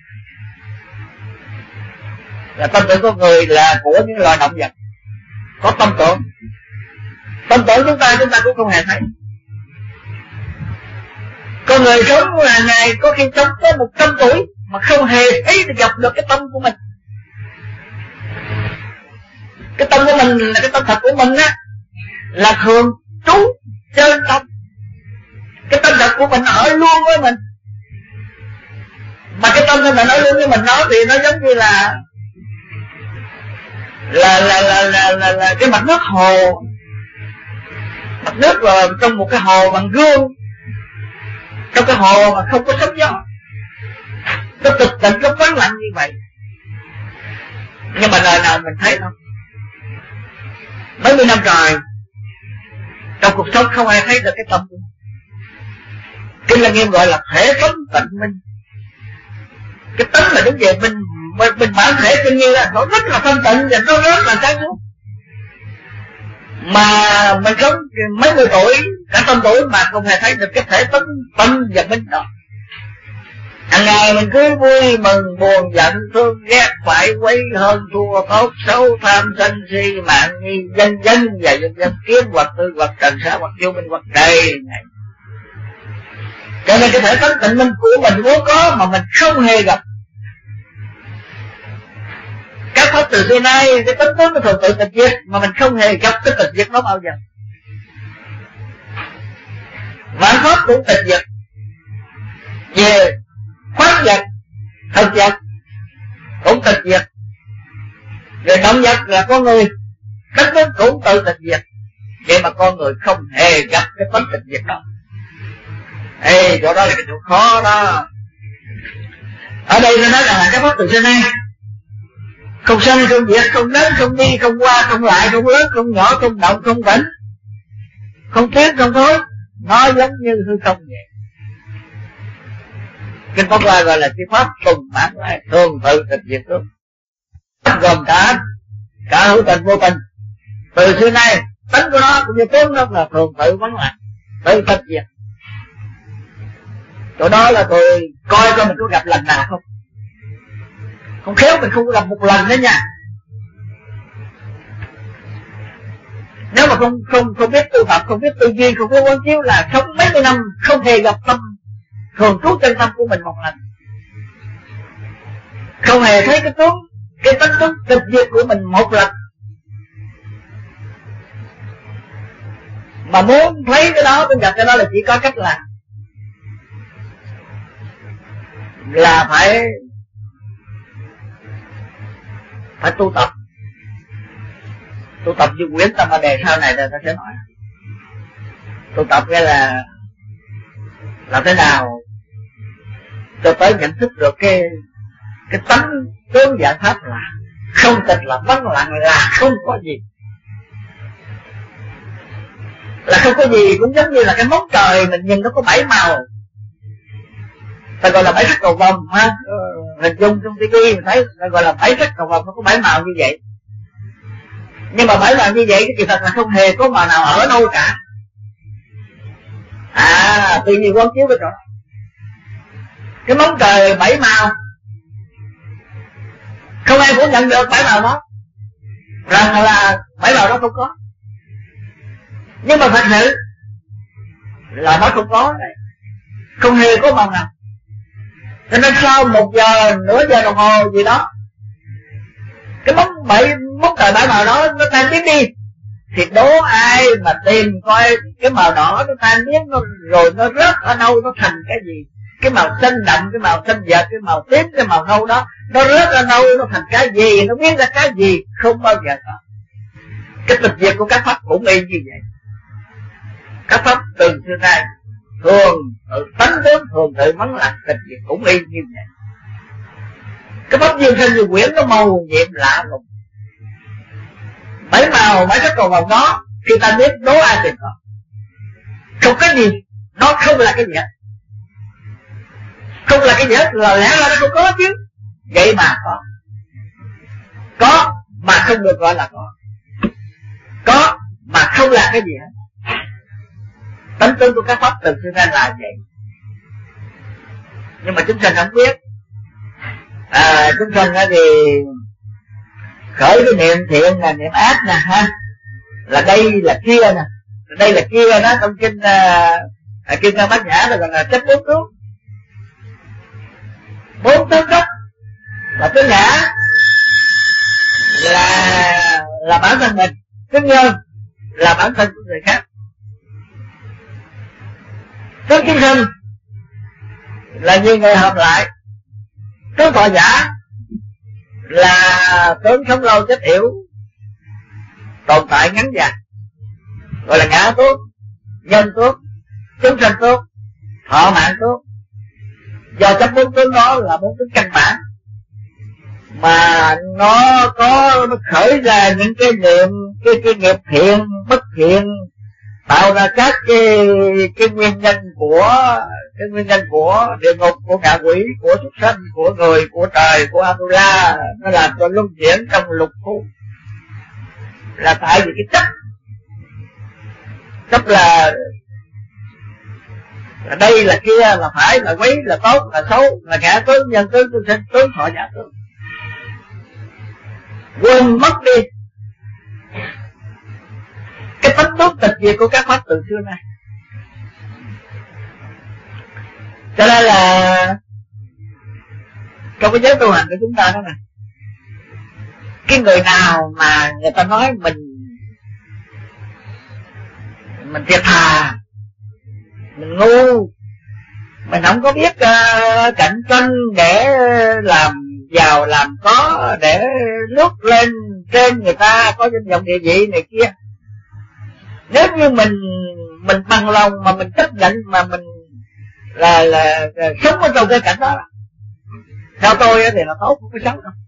là tâm tưởng của người là của những loài động vật có tâm tưởng. Tâm tưởng chúng ta chúng ta cũng không hề thấy. Con người sống hàng ngày có khi sống tới một trăm tuổi mà không hề thấy dọc được cái tâm của mình. Cái tâm của mình là cái tâm thật của mình á, là thường trú trên tâm. Cái tâm thật của mình ở luôn với mình. Mà cái tâm của mình ở luôn với mình đó thì nó giống như là là là là là, là, là cái mặt nước hồ, mặt nước là trong một cái hồ bằng gương, trong cái hồ mà không có sóng gió, nó tịch tịnh, nó vắng lặng như vậy. Nhưng mà đời nào mình thấy không? Mấy mươi năm trời trong cuộc sống không ai thấy được cái tâm của mình. Kinh là nghiêm gọi là thể tánh tịnh minh. Cái tánh là đứng về mình, mình bản thể kinh như là nó rất là thanh tịnh và nó rất là sáng suốt. Mà mình sống mấy mươi tuổi, cả trăm tuổi mà không hề thấy được cái thể tánh tịnh và minh đó. Hằng ngày mình cứ vui mừng buồn giận thương ghét phải quấy hơn thua tốt xấu tham sân si mạng nghi dân dân và dân dân kiến hoặc tư hoặc trần xã hoặc vô minh hoặc đầy này. Cho nên cái thể tánh tịnh minh của mình muốn có mà mình không hề gặp. Các pháp từ xưa nay cái tánh tướng nó thường tự tịch diệt mà mình không hề gặp cái tịch diệt nó bao giờ. Vạn pháp cũng tịch diệt về khoáng vật, thực vật cũng tịch diệt. Rồi động vật là con người, tất tướng cũng tự tịch diệt. Vậy mà con người không hề gặp cái tánh tịch diệt đó. Ê, chỗ đó là cái chỗ khó đó. Ở đây nó nói là cái pháp từ xưa nay, không sanh không diệt, không đến không đi, không qua không lại, không lớn không nhỏ, không động không vĩnh, không tiến không thối. Nó giống như hư không vậy. Kinh Pháp Hoa gọi là cái pháp tùng mãn lại, thường tự tịch diệt luôn, gồm cả cả hữu tình vô tình. Từ xưa nay tính của nó cũng như tướng nó là thường tự vắng lặng, tự tịch diệt. Chỗ đó là tôi coi coi mình có gặp lần nào không. Không khéo mình không gặp một lần nữa nha. Nếu mà không không không biết tu tập, không biết tư duy, không biết quán chiếu là sống mấy mươi năm không hề gặp tâm thường trú chân tâm của mình một lần, không hề thấy cái tướng cái tánh tướng tịch diệt của mình một lần. Mà muốn thấy cái đó, muốn gặp cái đó là chỉ có cách là là phải phải tu tập. Tu tập như quyển Tâm Ma Đề sau này ta sẽ nói. Tu tập cái là làm thế nào cho tới nhận thức được cái cái tánh tướng giải pháp là không tịch, là vắng lặng, là không có gì, là không có gì. Cũng giống như là cái móng trời mình nhìn nó có bảy màu, ta gọi là bảy sắc cầu vồng ha. Hình dung trong tivi mình thấy ta gọi là bảy sắc cầu vồng, nó có bảy màu như vậy. Nhưng mà bảy màu như vậy thì thật là không hề có màu nào ở đâu cả. À, tự nhiên quán chiếu cái chỗ cái móng trời bảy màu, không ai cũng nhận được bảy màu đó, rằng là bảy màu đó không có. Nhưng mà thật sự là nó không có này, không hề có màu nào. Cho nên sau một giờ, nửa giờ đồng hồ gì đó, cái móng bảy móng trời bảy màu đó nó tan biến đi, thì đố ai mà tìm coi cái màu đỏ nó tan biến nó, rồi nó rớt ở đâu, nó thành cái gì. Cái màu xanh đậm, cái màu xanh vợt, cái màu tím, cái màu nâu đó, nó rớt ở đâu, nó thành cái gì, nó biến ra cái gì, không bao giờ có. Cái tịch diệt của các pháp cũng y như vậy. Các pháp từ xưa nay thường tự tánh tướng, thường tự vắng lặng, tịch diệt cũng y như vậy. Cái pháp duyên sinh như quyển nó màu nhiệm lạ lùng. Bảy màu, bảy sắc cầu vồng đó, khi ta biết đố ai tìm có, không có gì, nó không là cái gì hết. Không là cái gì hết, là lẽ là nó không có chứ. Vậy mà có. Có mà không được gọi là có. Có mà không là cái gì hết. Tánh tướng của các pháp từ xưa ra là vậy. Nhưng mà chúng sanh không biết. À, chúng sanh thì khởi cái niệm thiện là niệm ác nè ha, là đây là kia nè, đây là kia đó. Trong kinh uh, kinh Bát Nhã là gọi là chấp bốn tướng. Bốn tướng gốc là tướng ngã, là là bản thân mình, tướng nhân là bản thân của người khác, tướng chúng sinh là nhiều người hợp lại, tướng thọ giả là tướng sống lâu chết yểu, tồn tại ngắn dài, gọi là ngã tốt, nhân tốt, chúng sanh tốt, thọ mạng tốt. Do chấp bốn tướng đó là bốn tướng căn bản, mà nó có nó khởi ra những cái niệm, cái cái nghiệp thiện bất thiện, tạo ra các cái cái nguyên nhân của cái nguyên nhân của địa ngục, của ngạ quỷ, của súc sanh, của người, của trời, của Atula. Nó làm cho luân chuyển trong lục khu, là tại vì cái chấp chấp là là đây là kia, là phải, là quý, là tốt, là xấu, là ngã tướng, nhân tướng, tương sinh tướng, thọ giả tướng. Quên mất đi cái tánh tốt tịch diệt của các pháp từ xưa nay. Cho nên là trong cái giới tu hành của chúng ta đó này, cái người nào mà người ta nói mình mình thiệt thà, mình ngu, mình không có biết uh, cạnh tranh để làm giàu làm có để lướt lên trên người ta, có danh vọng địa vị này kia. Nếu như mình mình bằng lòng mà mình chấp nhận mà mình là, là, là sống ở trong cái cảnh đó, theo tôi thì là tốt, không có xấu đâu.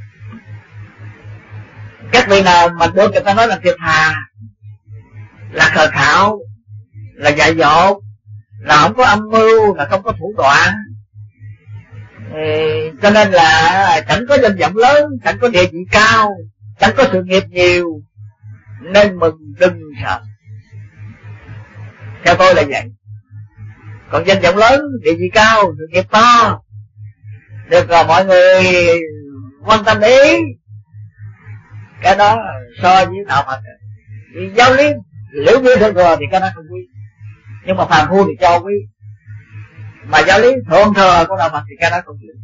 Các vị nào mà được người ta nói là thiệt thà, là khờ khạo, là dại dột, là không có âm mưu, là không có thủ đoạn, ừ, cho nên là chẳng có danh vọng lớn, chẳng có địa vị cao, chẳng có sự nghiệp nhiều, nên mừng đừng sợ. Theo tôi là vậy. Còn danh vọng lớn, địa vị cao, sự nghiệp to, được rồi mọi người quan tâm ý, cái đó so với đạo Phật thì giáo lý liễu vi thượng thừa thì cái đó không quý, nhưng mà phàm phu thì cho quý, mà giáo lý thượng thừa của đạo Phật thì cái đó không quý.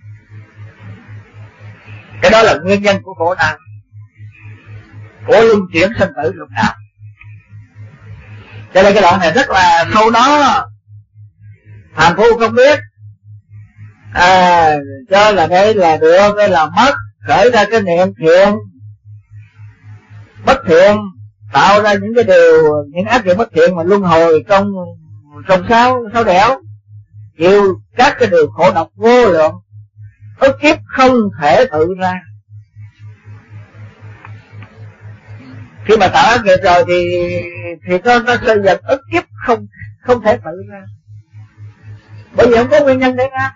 Cái đó là nguyên nhân của khổ nạn, của luân chuyển sinh tử lúc nào. Cho nên cái đoạn này rất là sâu đó, phàm phu không biết, à, cho là đây là được, đây là mất, khởi ra cái niệm thiện bất thiện, tạo ra những cái điều, những ác nghiệp bất thiện mà luân hồi trong trong sáu sáu đẻo, chịu các cái điều khổ độc vô lượng, ức kiếp không thể tự ra. Khi mà tạo ác nghiệp rồi thì thì nó nó sẽ dần ức kiếp không không thể tự ra, bởi vì không có nguyên nhân để ra.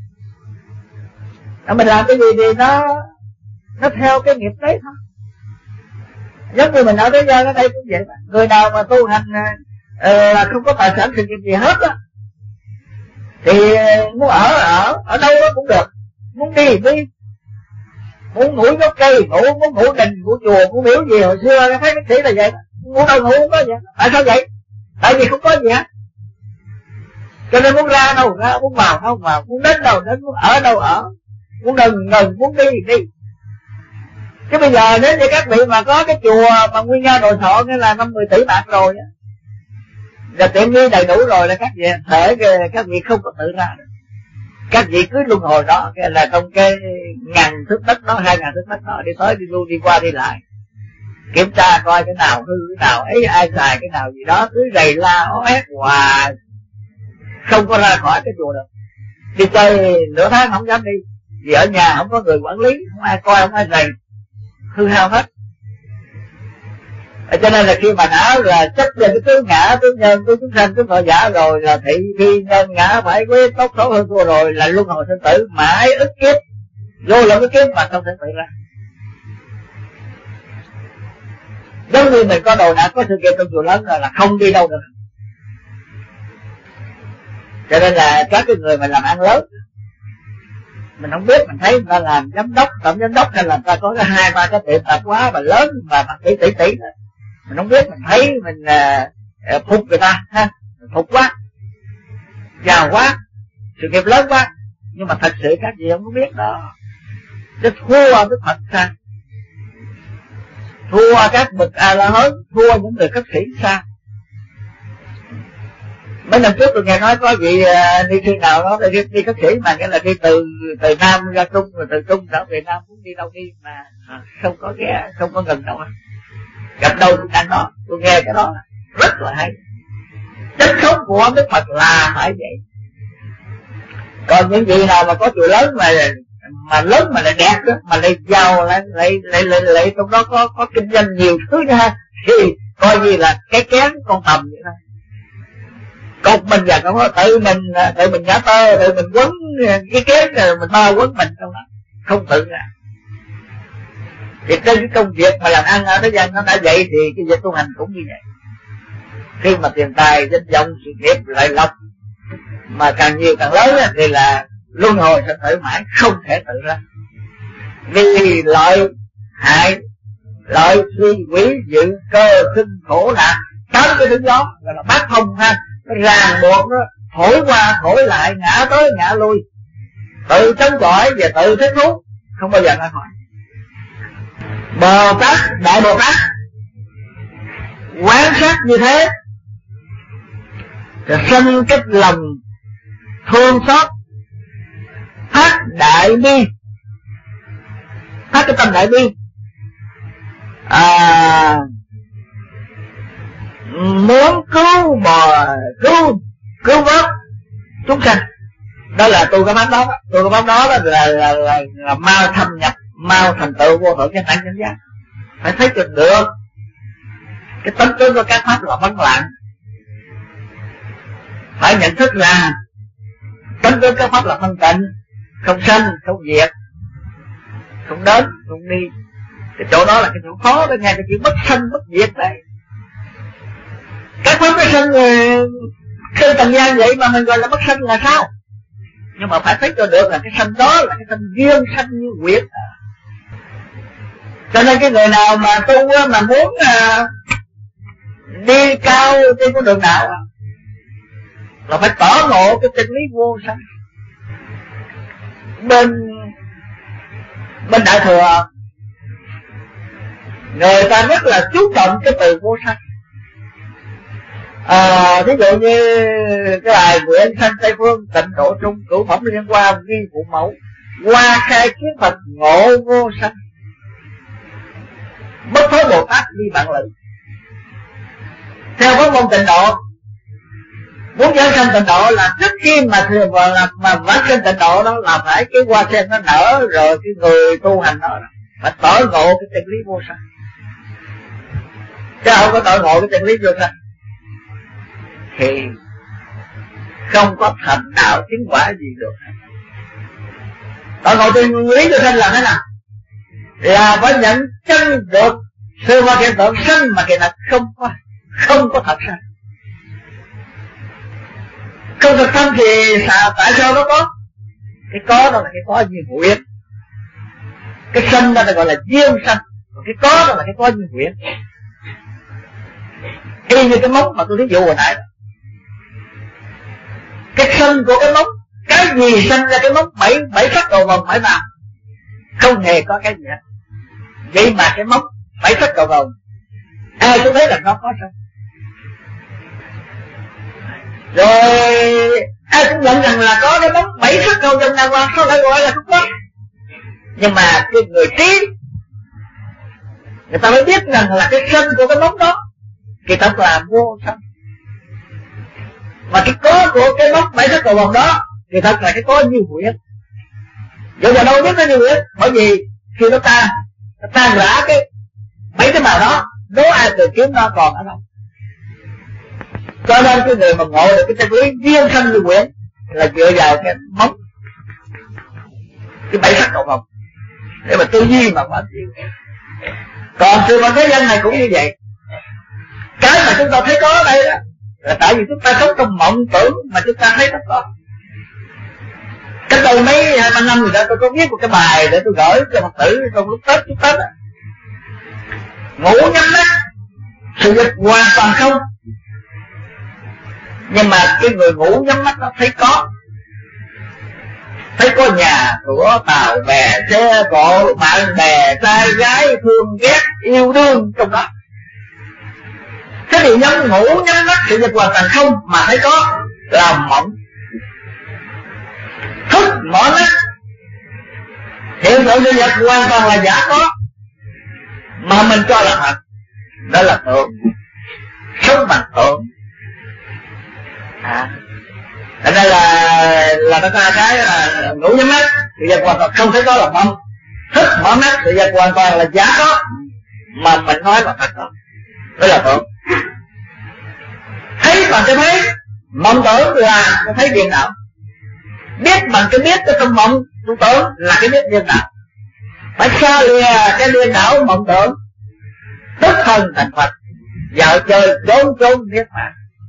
Mình làm cái gì thì nó nó theo cái nghiệp đấy thôi. Giống như mình ở thế gian ở đây cũng vậy. Người nào mà tu hành là uh, không có tài sản sự nghiệp gì hết á, thì muốn ở ở ở đâu đó cũng được, muốn đi đi, muốn ngủ gốc cây ngủ, muốn ngủ đình ngủ chùa ngủ miếu gì. Hồi xưa thấy cái sĩ là vậy, ngủ đâu ngủ không có vậy. Tại sao vậy? Tại vì không có gì hết, cho nên muốn ra đâu ra, muốn vào đâu vào, muốn đến đâu đến, muốn ở đâu ở, muốn ngừng ngừng, muốn đi đi. Chứ bây giờ nếu như các vị mà có cái chùa mà nguyên nhân đồ sộ nghĩa là năm mười tỷ bạc rồi, là tiện nghi đầy đủ rồi, là các vị thể các vị không có tự ra được. Các vị cứ luân hồi đó, cái là trong cái ngàn thước đất đó, hai ngàn thước đất đó, đi tới đi lui, đi qua đi lại, kiểm tra coi cái nào hư cái nào ấy, ai xài cái nào gì đó, cứ rầy la ó ét hoài, không có ra khỏi cái chùa được. Đi chơi nửa tháng không dám đi, vì ở nhà không có người quản lý, không ai coi, không ai rầy, hư hao hết. Cho nên là khi mà đã là chấp về cái tướng ngã, tướng nhân, tướng chúng sanh, tướng thọ giả rồi, là thị phi nhân ngã phải quyết tốc số hơn thua rồi, là luân hồi sinh tử mãi ức kiếp, vô lượng cái kiếp mà không thể tự ra. Giống như mình có đồ đạc, có sự kiện trong chùa lớn rồi là không đi đâu được. Cho nên là các cái người mà làm ăn lớn, mình không biết, mình thấy người ta làm giám đốc, tổng giám đốc, hay là người ta có cái hai ba cái tiệm tạp hóa mà lớn mà bằng tỷ tỷ tỷ đó. Mình không biết, mình thấy mình uh, phục người ta ha, phục quá, giàu quá, sự nghiệp lớn quá, nhưng mà thật sự các gì không có biết đó. Chứ thua Đức Phật sao, thua các bậc A La Hán, thua những người cấp sĩ sao. Mấy năm trước tôi nghe nói có vị uh, đi khi nào đó đi, đi cấp sĩ mà nghĩa là đi từ từ Nam ra Trung, rồi từ Trung trở về Nam, muốn đi đâu đi mà à, không có ghé, không có ngừng đâu. Gặp đâu cũng ăn đó, tôi nghe cái đó rất là hay. Chất sống của Đức Phật là phải vậy. Còn những vị nào mà có chùa lớn mà mà lớn mà lại đẹp đó, mà lại giàu, lại lại lại lại, lại trong đó có có kinh doanh nhiều thứ nha, thì coi như là cái kén con tầm vậy thôi. Còn mình và không có tự mình tự mình nhả tơ, tự mình quấn cái kén rồi mình bao quấn mình trong đó, không tự ra. Thì trên cái công việc mà làm ăn ở thế gian nó đã vậy, thì cái việc tu hành cũng như vậy. Khi mà tiền tài, danh vọng, sự nghiệp, lợi lộc mà càng nhiều càng lớn thì là luân hồi sẽ tử mãi, không thể tự ra. Vì lợi hại, lợi suy quỷ dự cơ sinh khổ nạn, tám cái thứ gió gọi là bát phong ha, nó ràng buộc nó thổi qua thổi lại, ngã tới ngã lui, tự chống chọi và tự thích thú, không bao giờ ra khỏi. Bồ Tát, Đại Bồ Tát quán sát như thế rồi sinh cái lòng thương xót, phát đại bi phát cái tâm đại bi, à, muốn cứu bò cứu cứu vớt chúng sanh. Đó là tu cái pháp đó, tu cái pháp đó là là, là, là, là mau thâm nhập, mau thành tựu vô thượng chánh đẳng chánh giác. Phải thấy cho được cái tánh tướng của các pháp là vắng lặng, phải nhận thức là tánh tướng các pháp là phân tịnh, không sanh không diệt, không đến không đi. Cái chỗ đó là cái chỗ khó đó nghe, cái chữ bất sanh bất diệt đấy. Các pháp cái sanh trên tầng gian vậy mà mình gọi là bất sanh là sao? Nhưng mà phải thấy cho được là cái sanh đó là cái sanh duyên sanh như quyệt. Cho nên cái người nào mà tu mà muốn à, đi cao trên con đường đạo là phải tỏ ngộ cái chân lý vô sanh. Bên bên Đại Thừa người ta rất là chú trọng cái từ vô sanh. À, ví dụ như cái bài nguyện sanh Tây Phương tịnh độ trung cửu phẩm liên hoa ghi phụ mẫu qua khai kiến Phật ngộ vô sanh bất thối Bồ Tát đi bạn lự. Theo pháp môn tịnh độ, muốn dẫn sanh tịnh độ là trước khi mà thường mà làm mà vãng sinh tịnh độ đó là phải cái hoa sen nó nở rồi cái người tu hành đó phải tỏ ngộ cái chân lý vô sanh, chứ không có tỏ ngộ cái chân lý vô sanh thì không có thành đạo chứng quả gì được. Tỏ ngộ chân lý vô sanh là thế nào? Là phải nhận chân được sự vật hiện tượng sanh mà kỳ thật không có, không có thật sanh. Không thật sanh thì sao, tại sao nó có? Cái có đó là cái có như nguyện, cái sanh đó là gọi là duyên sanh, còn cái có đó là cái có như nguyện. Y như cái móng mà tôi thí dụ hồi nãy đó, cái sanh của cái móng, cái gì sanh ra cái móng bảy bảy sắc cầu vồng bảy màu, không hề có cái gì hết. Vậy mà cái móng bảy sắc cầu vồng ai cũng thấy là nó có sanh, rồi ai cũng nhận rằng là có cái móng bảy sắc cầu vồng nào mà sao lại gọi là không có. Nhưng mà cái người trí người ta mới biết rằng là cái sanh của cái móng đó kỳ thật là vô sanh, mà cái có của cái móng bảy sắc cầu vồng đó kỳ thật là cái có như nguyện. Vậy mà đâu biết nó như nguyện, bởi vì khi nó tan nó tan rã cái mấy cái màu đó, đố ai tìm kiếm nó còn ở đâu. Cho nên cái người mà ngộ được cái chân lý duyên sanh như nguyện là dựa vào cái móng cái bảy sắc cầu vồng để mà tư duy mà phát triển. Còn sự vật thế gian này cũng như vậy. Cái mà chúng ta thấy có ở đây đó là tại vì chúng ta sống trong mộng tưởng mà chúng ta thấy nó có. Cách đây mấy hai ba năm rồi đó, tôi có viết một cái bài để tôi gửi cho Phật tử trong lúc Tết trước Tết. Ngủ nhắm mắt sự vật hoàn toàn không, nhưng mà cái người ngủ nhắm mắt nó thấy có, thấy có nhà cửa tàu bè xe cộ bạn bè trai gái thương ghét yêu đương trong đó. Thế thì nhắm ngủ nhắm mắt sự vật hoàn toàn không mà thấy có là mộng. Thức mở mắt hiện tượng sự vật hoàn toàn là giả có mà mình cho là thật, đó là tượng, sống bằng tượng. À, thành ra là là nó có cái là ngủ nhắm mắt sự vật hoàn toàn không thấy có là mộng, thức mở mắt sự vật hoàn toàn là giả có mà mình nói là thật đó, đó là tượng. Thấy bằng cái thấy, mộng tưởng là cái thấy điên đảo. Biết bằng cái biết cái trong mộng tôi tưởng là cái biết điên đảo. Phải xa lìa cái điên đảo mộng tưởng, tức thân thành Phật, dạo chơi trốn trốn biết mà.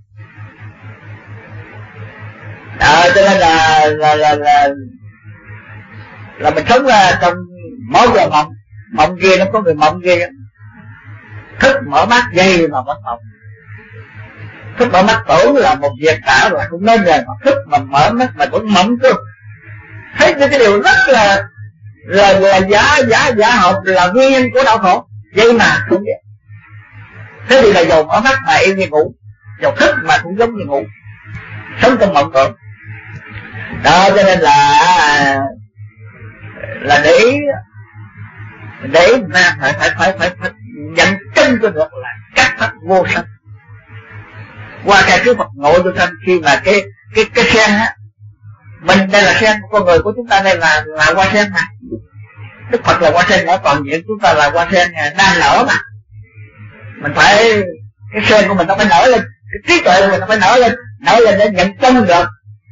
Đó, cho nên là là là là là mình sống ra trong mỗi giờ mộng, mộng kia nó có người mộng kia. Thức mở mắt dây mà mất mộng. Thức mở mắt tưởng là một việc cả rồi cũng nên rồi, mà thức mà mở mắt mà vẫn mộng cơ. Thấy những cái điều rất là là, là giả giả giả học là nguyên nhân của đau khổ, vậy mà không biết. Thế thì là dầu mở mắt mà yêu như ngủ, dầu thức mà cũng giống như ngủ, sống trong mộng tưởng. Đó cho nên là là để ý để mà phải phải phải phải, phải nhận chân cho được là các pháp vô sanh. Qua cái trước Phật ngộ vô sanh, khi mà cái cái cái sen á, mình đây là sen, con người của chúng ta đây là là hoa sen mà. Đức Phật là hoa sen ở toàn diện, chúng ta là hoa sen đang nở mà. Mình phải, cái sen của mình nó phải nở lên, cái trí tuệ của mình nó phải nở lên, nở lên để nhận chân được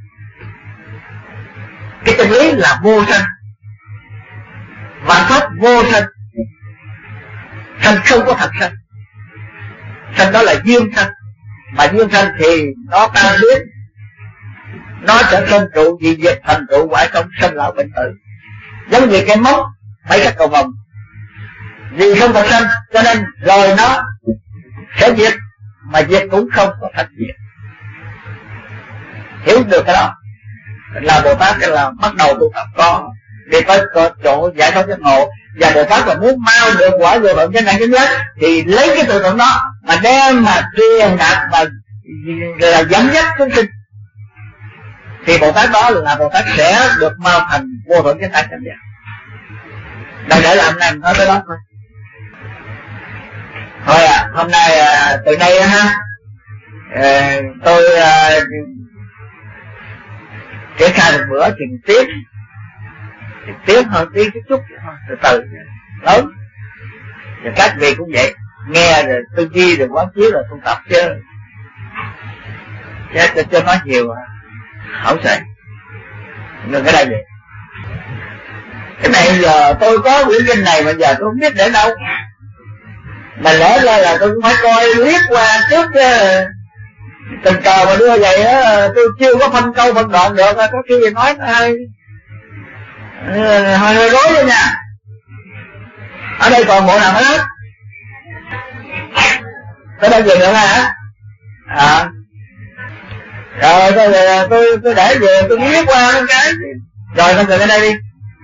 cái chân lý là vô sanh, vạn pháp vô sanh. Sanh không có thật sanh, sanh đó là duyên sanh, mà duyên sanh thì nó tan biến, nó sẽ sanh trụ dị diệt, thành trụ hoại không, sanh lão bệnh tử. Giống như cái móc mấy cái cầu vồng, vì không thật sanh cho nên rồi nó sẽ diệt, mà diệt cũng không có thật diệt. Hiểu được cái đó là Bồ Tát cái là bắt đầu tu tập có đi tới chỗ giải thoát giác ngộ. Và Bồ Tát là muốn mau được quả vô tận chánh đẳng chánh giác thì lấy cái tư tưởng đó mà đem mà truyền đạt và là dẫn dắt chúng sinh, thì Bồ Tát đó là Bồ Tát sẽ được mau thành vô tận chánh đẳng chánh giác. Đây để làm này nói tới đó thôi. Thôi à, hôm nay à, từ đây ha, à, tôi à, triển khai một bữa chừng tiếng, tiếng hơn tiếng chút chút thôi, từ từ lớn. Và các vị cũng vậy, nghe rồi tư duy rồi quán chiếu rồi tu tập chứ, chứ cho nói nhiều hảo sẽ ngừng ở đây vậy. Cái này giờ tôi có quyển kinh này mà giờ tôi không biết để đâu, mà lẽ ra là tôi cũng phải coi liếc qua trước tình cờ mà đưa vậy á, tôi chưa có phân câu phân đoạn được, có khi gì nói hơi hơi hơi rối thôi nha. Ở đây còn bộ nào hết, tới đây về nữa hả? À rồi tôi tôi tôi để về tôi liếc qua cái rồi con từ đây đi.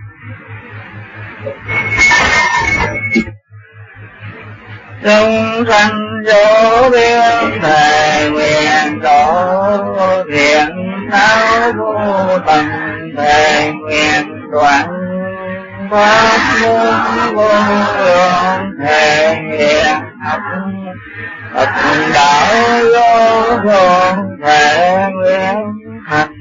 Chúng sanh vô biên thề nguyện độ thiện tháo vô tận thề nguyện đoạn pháp môn vô lượng thề nguyện học Phật đạo vô thượng thề nguyện học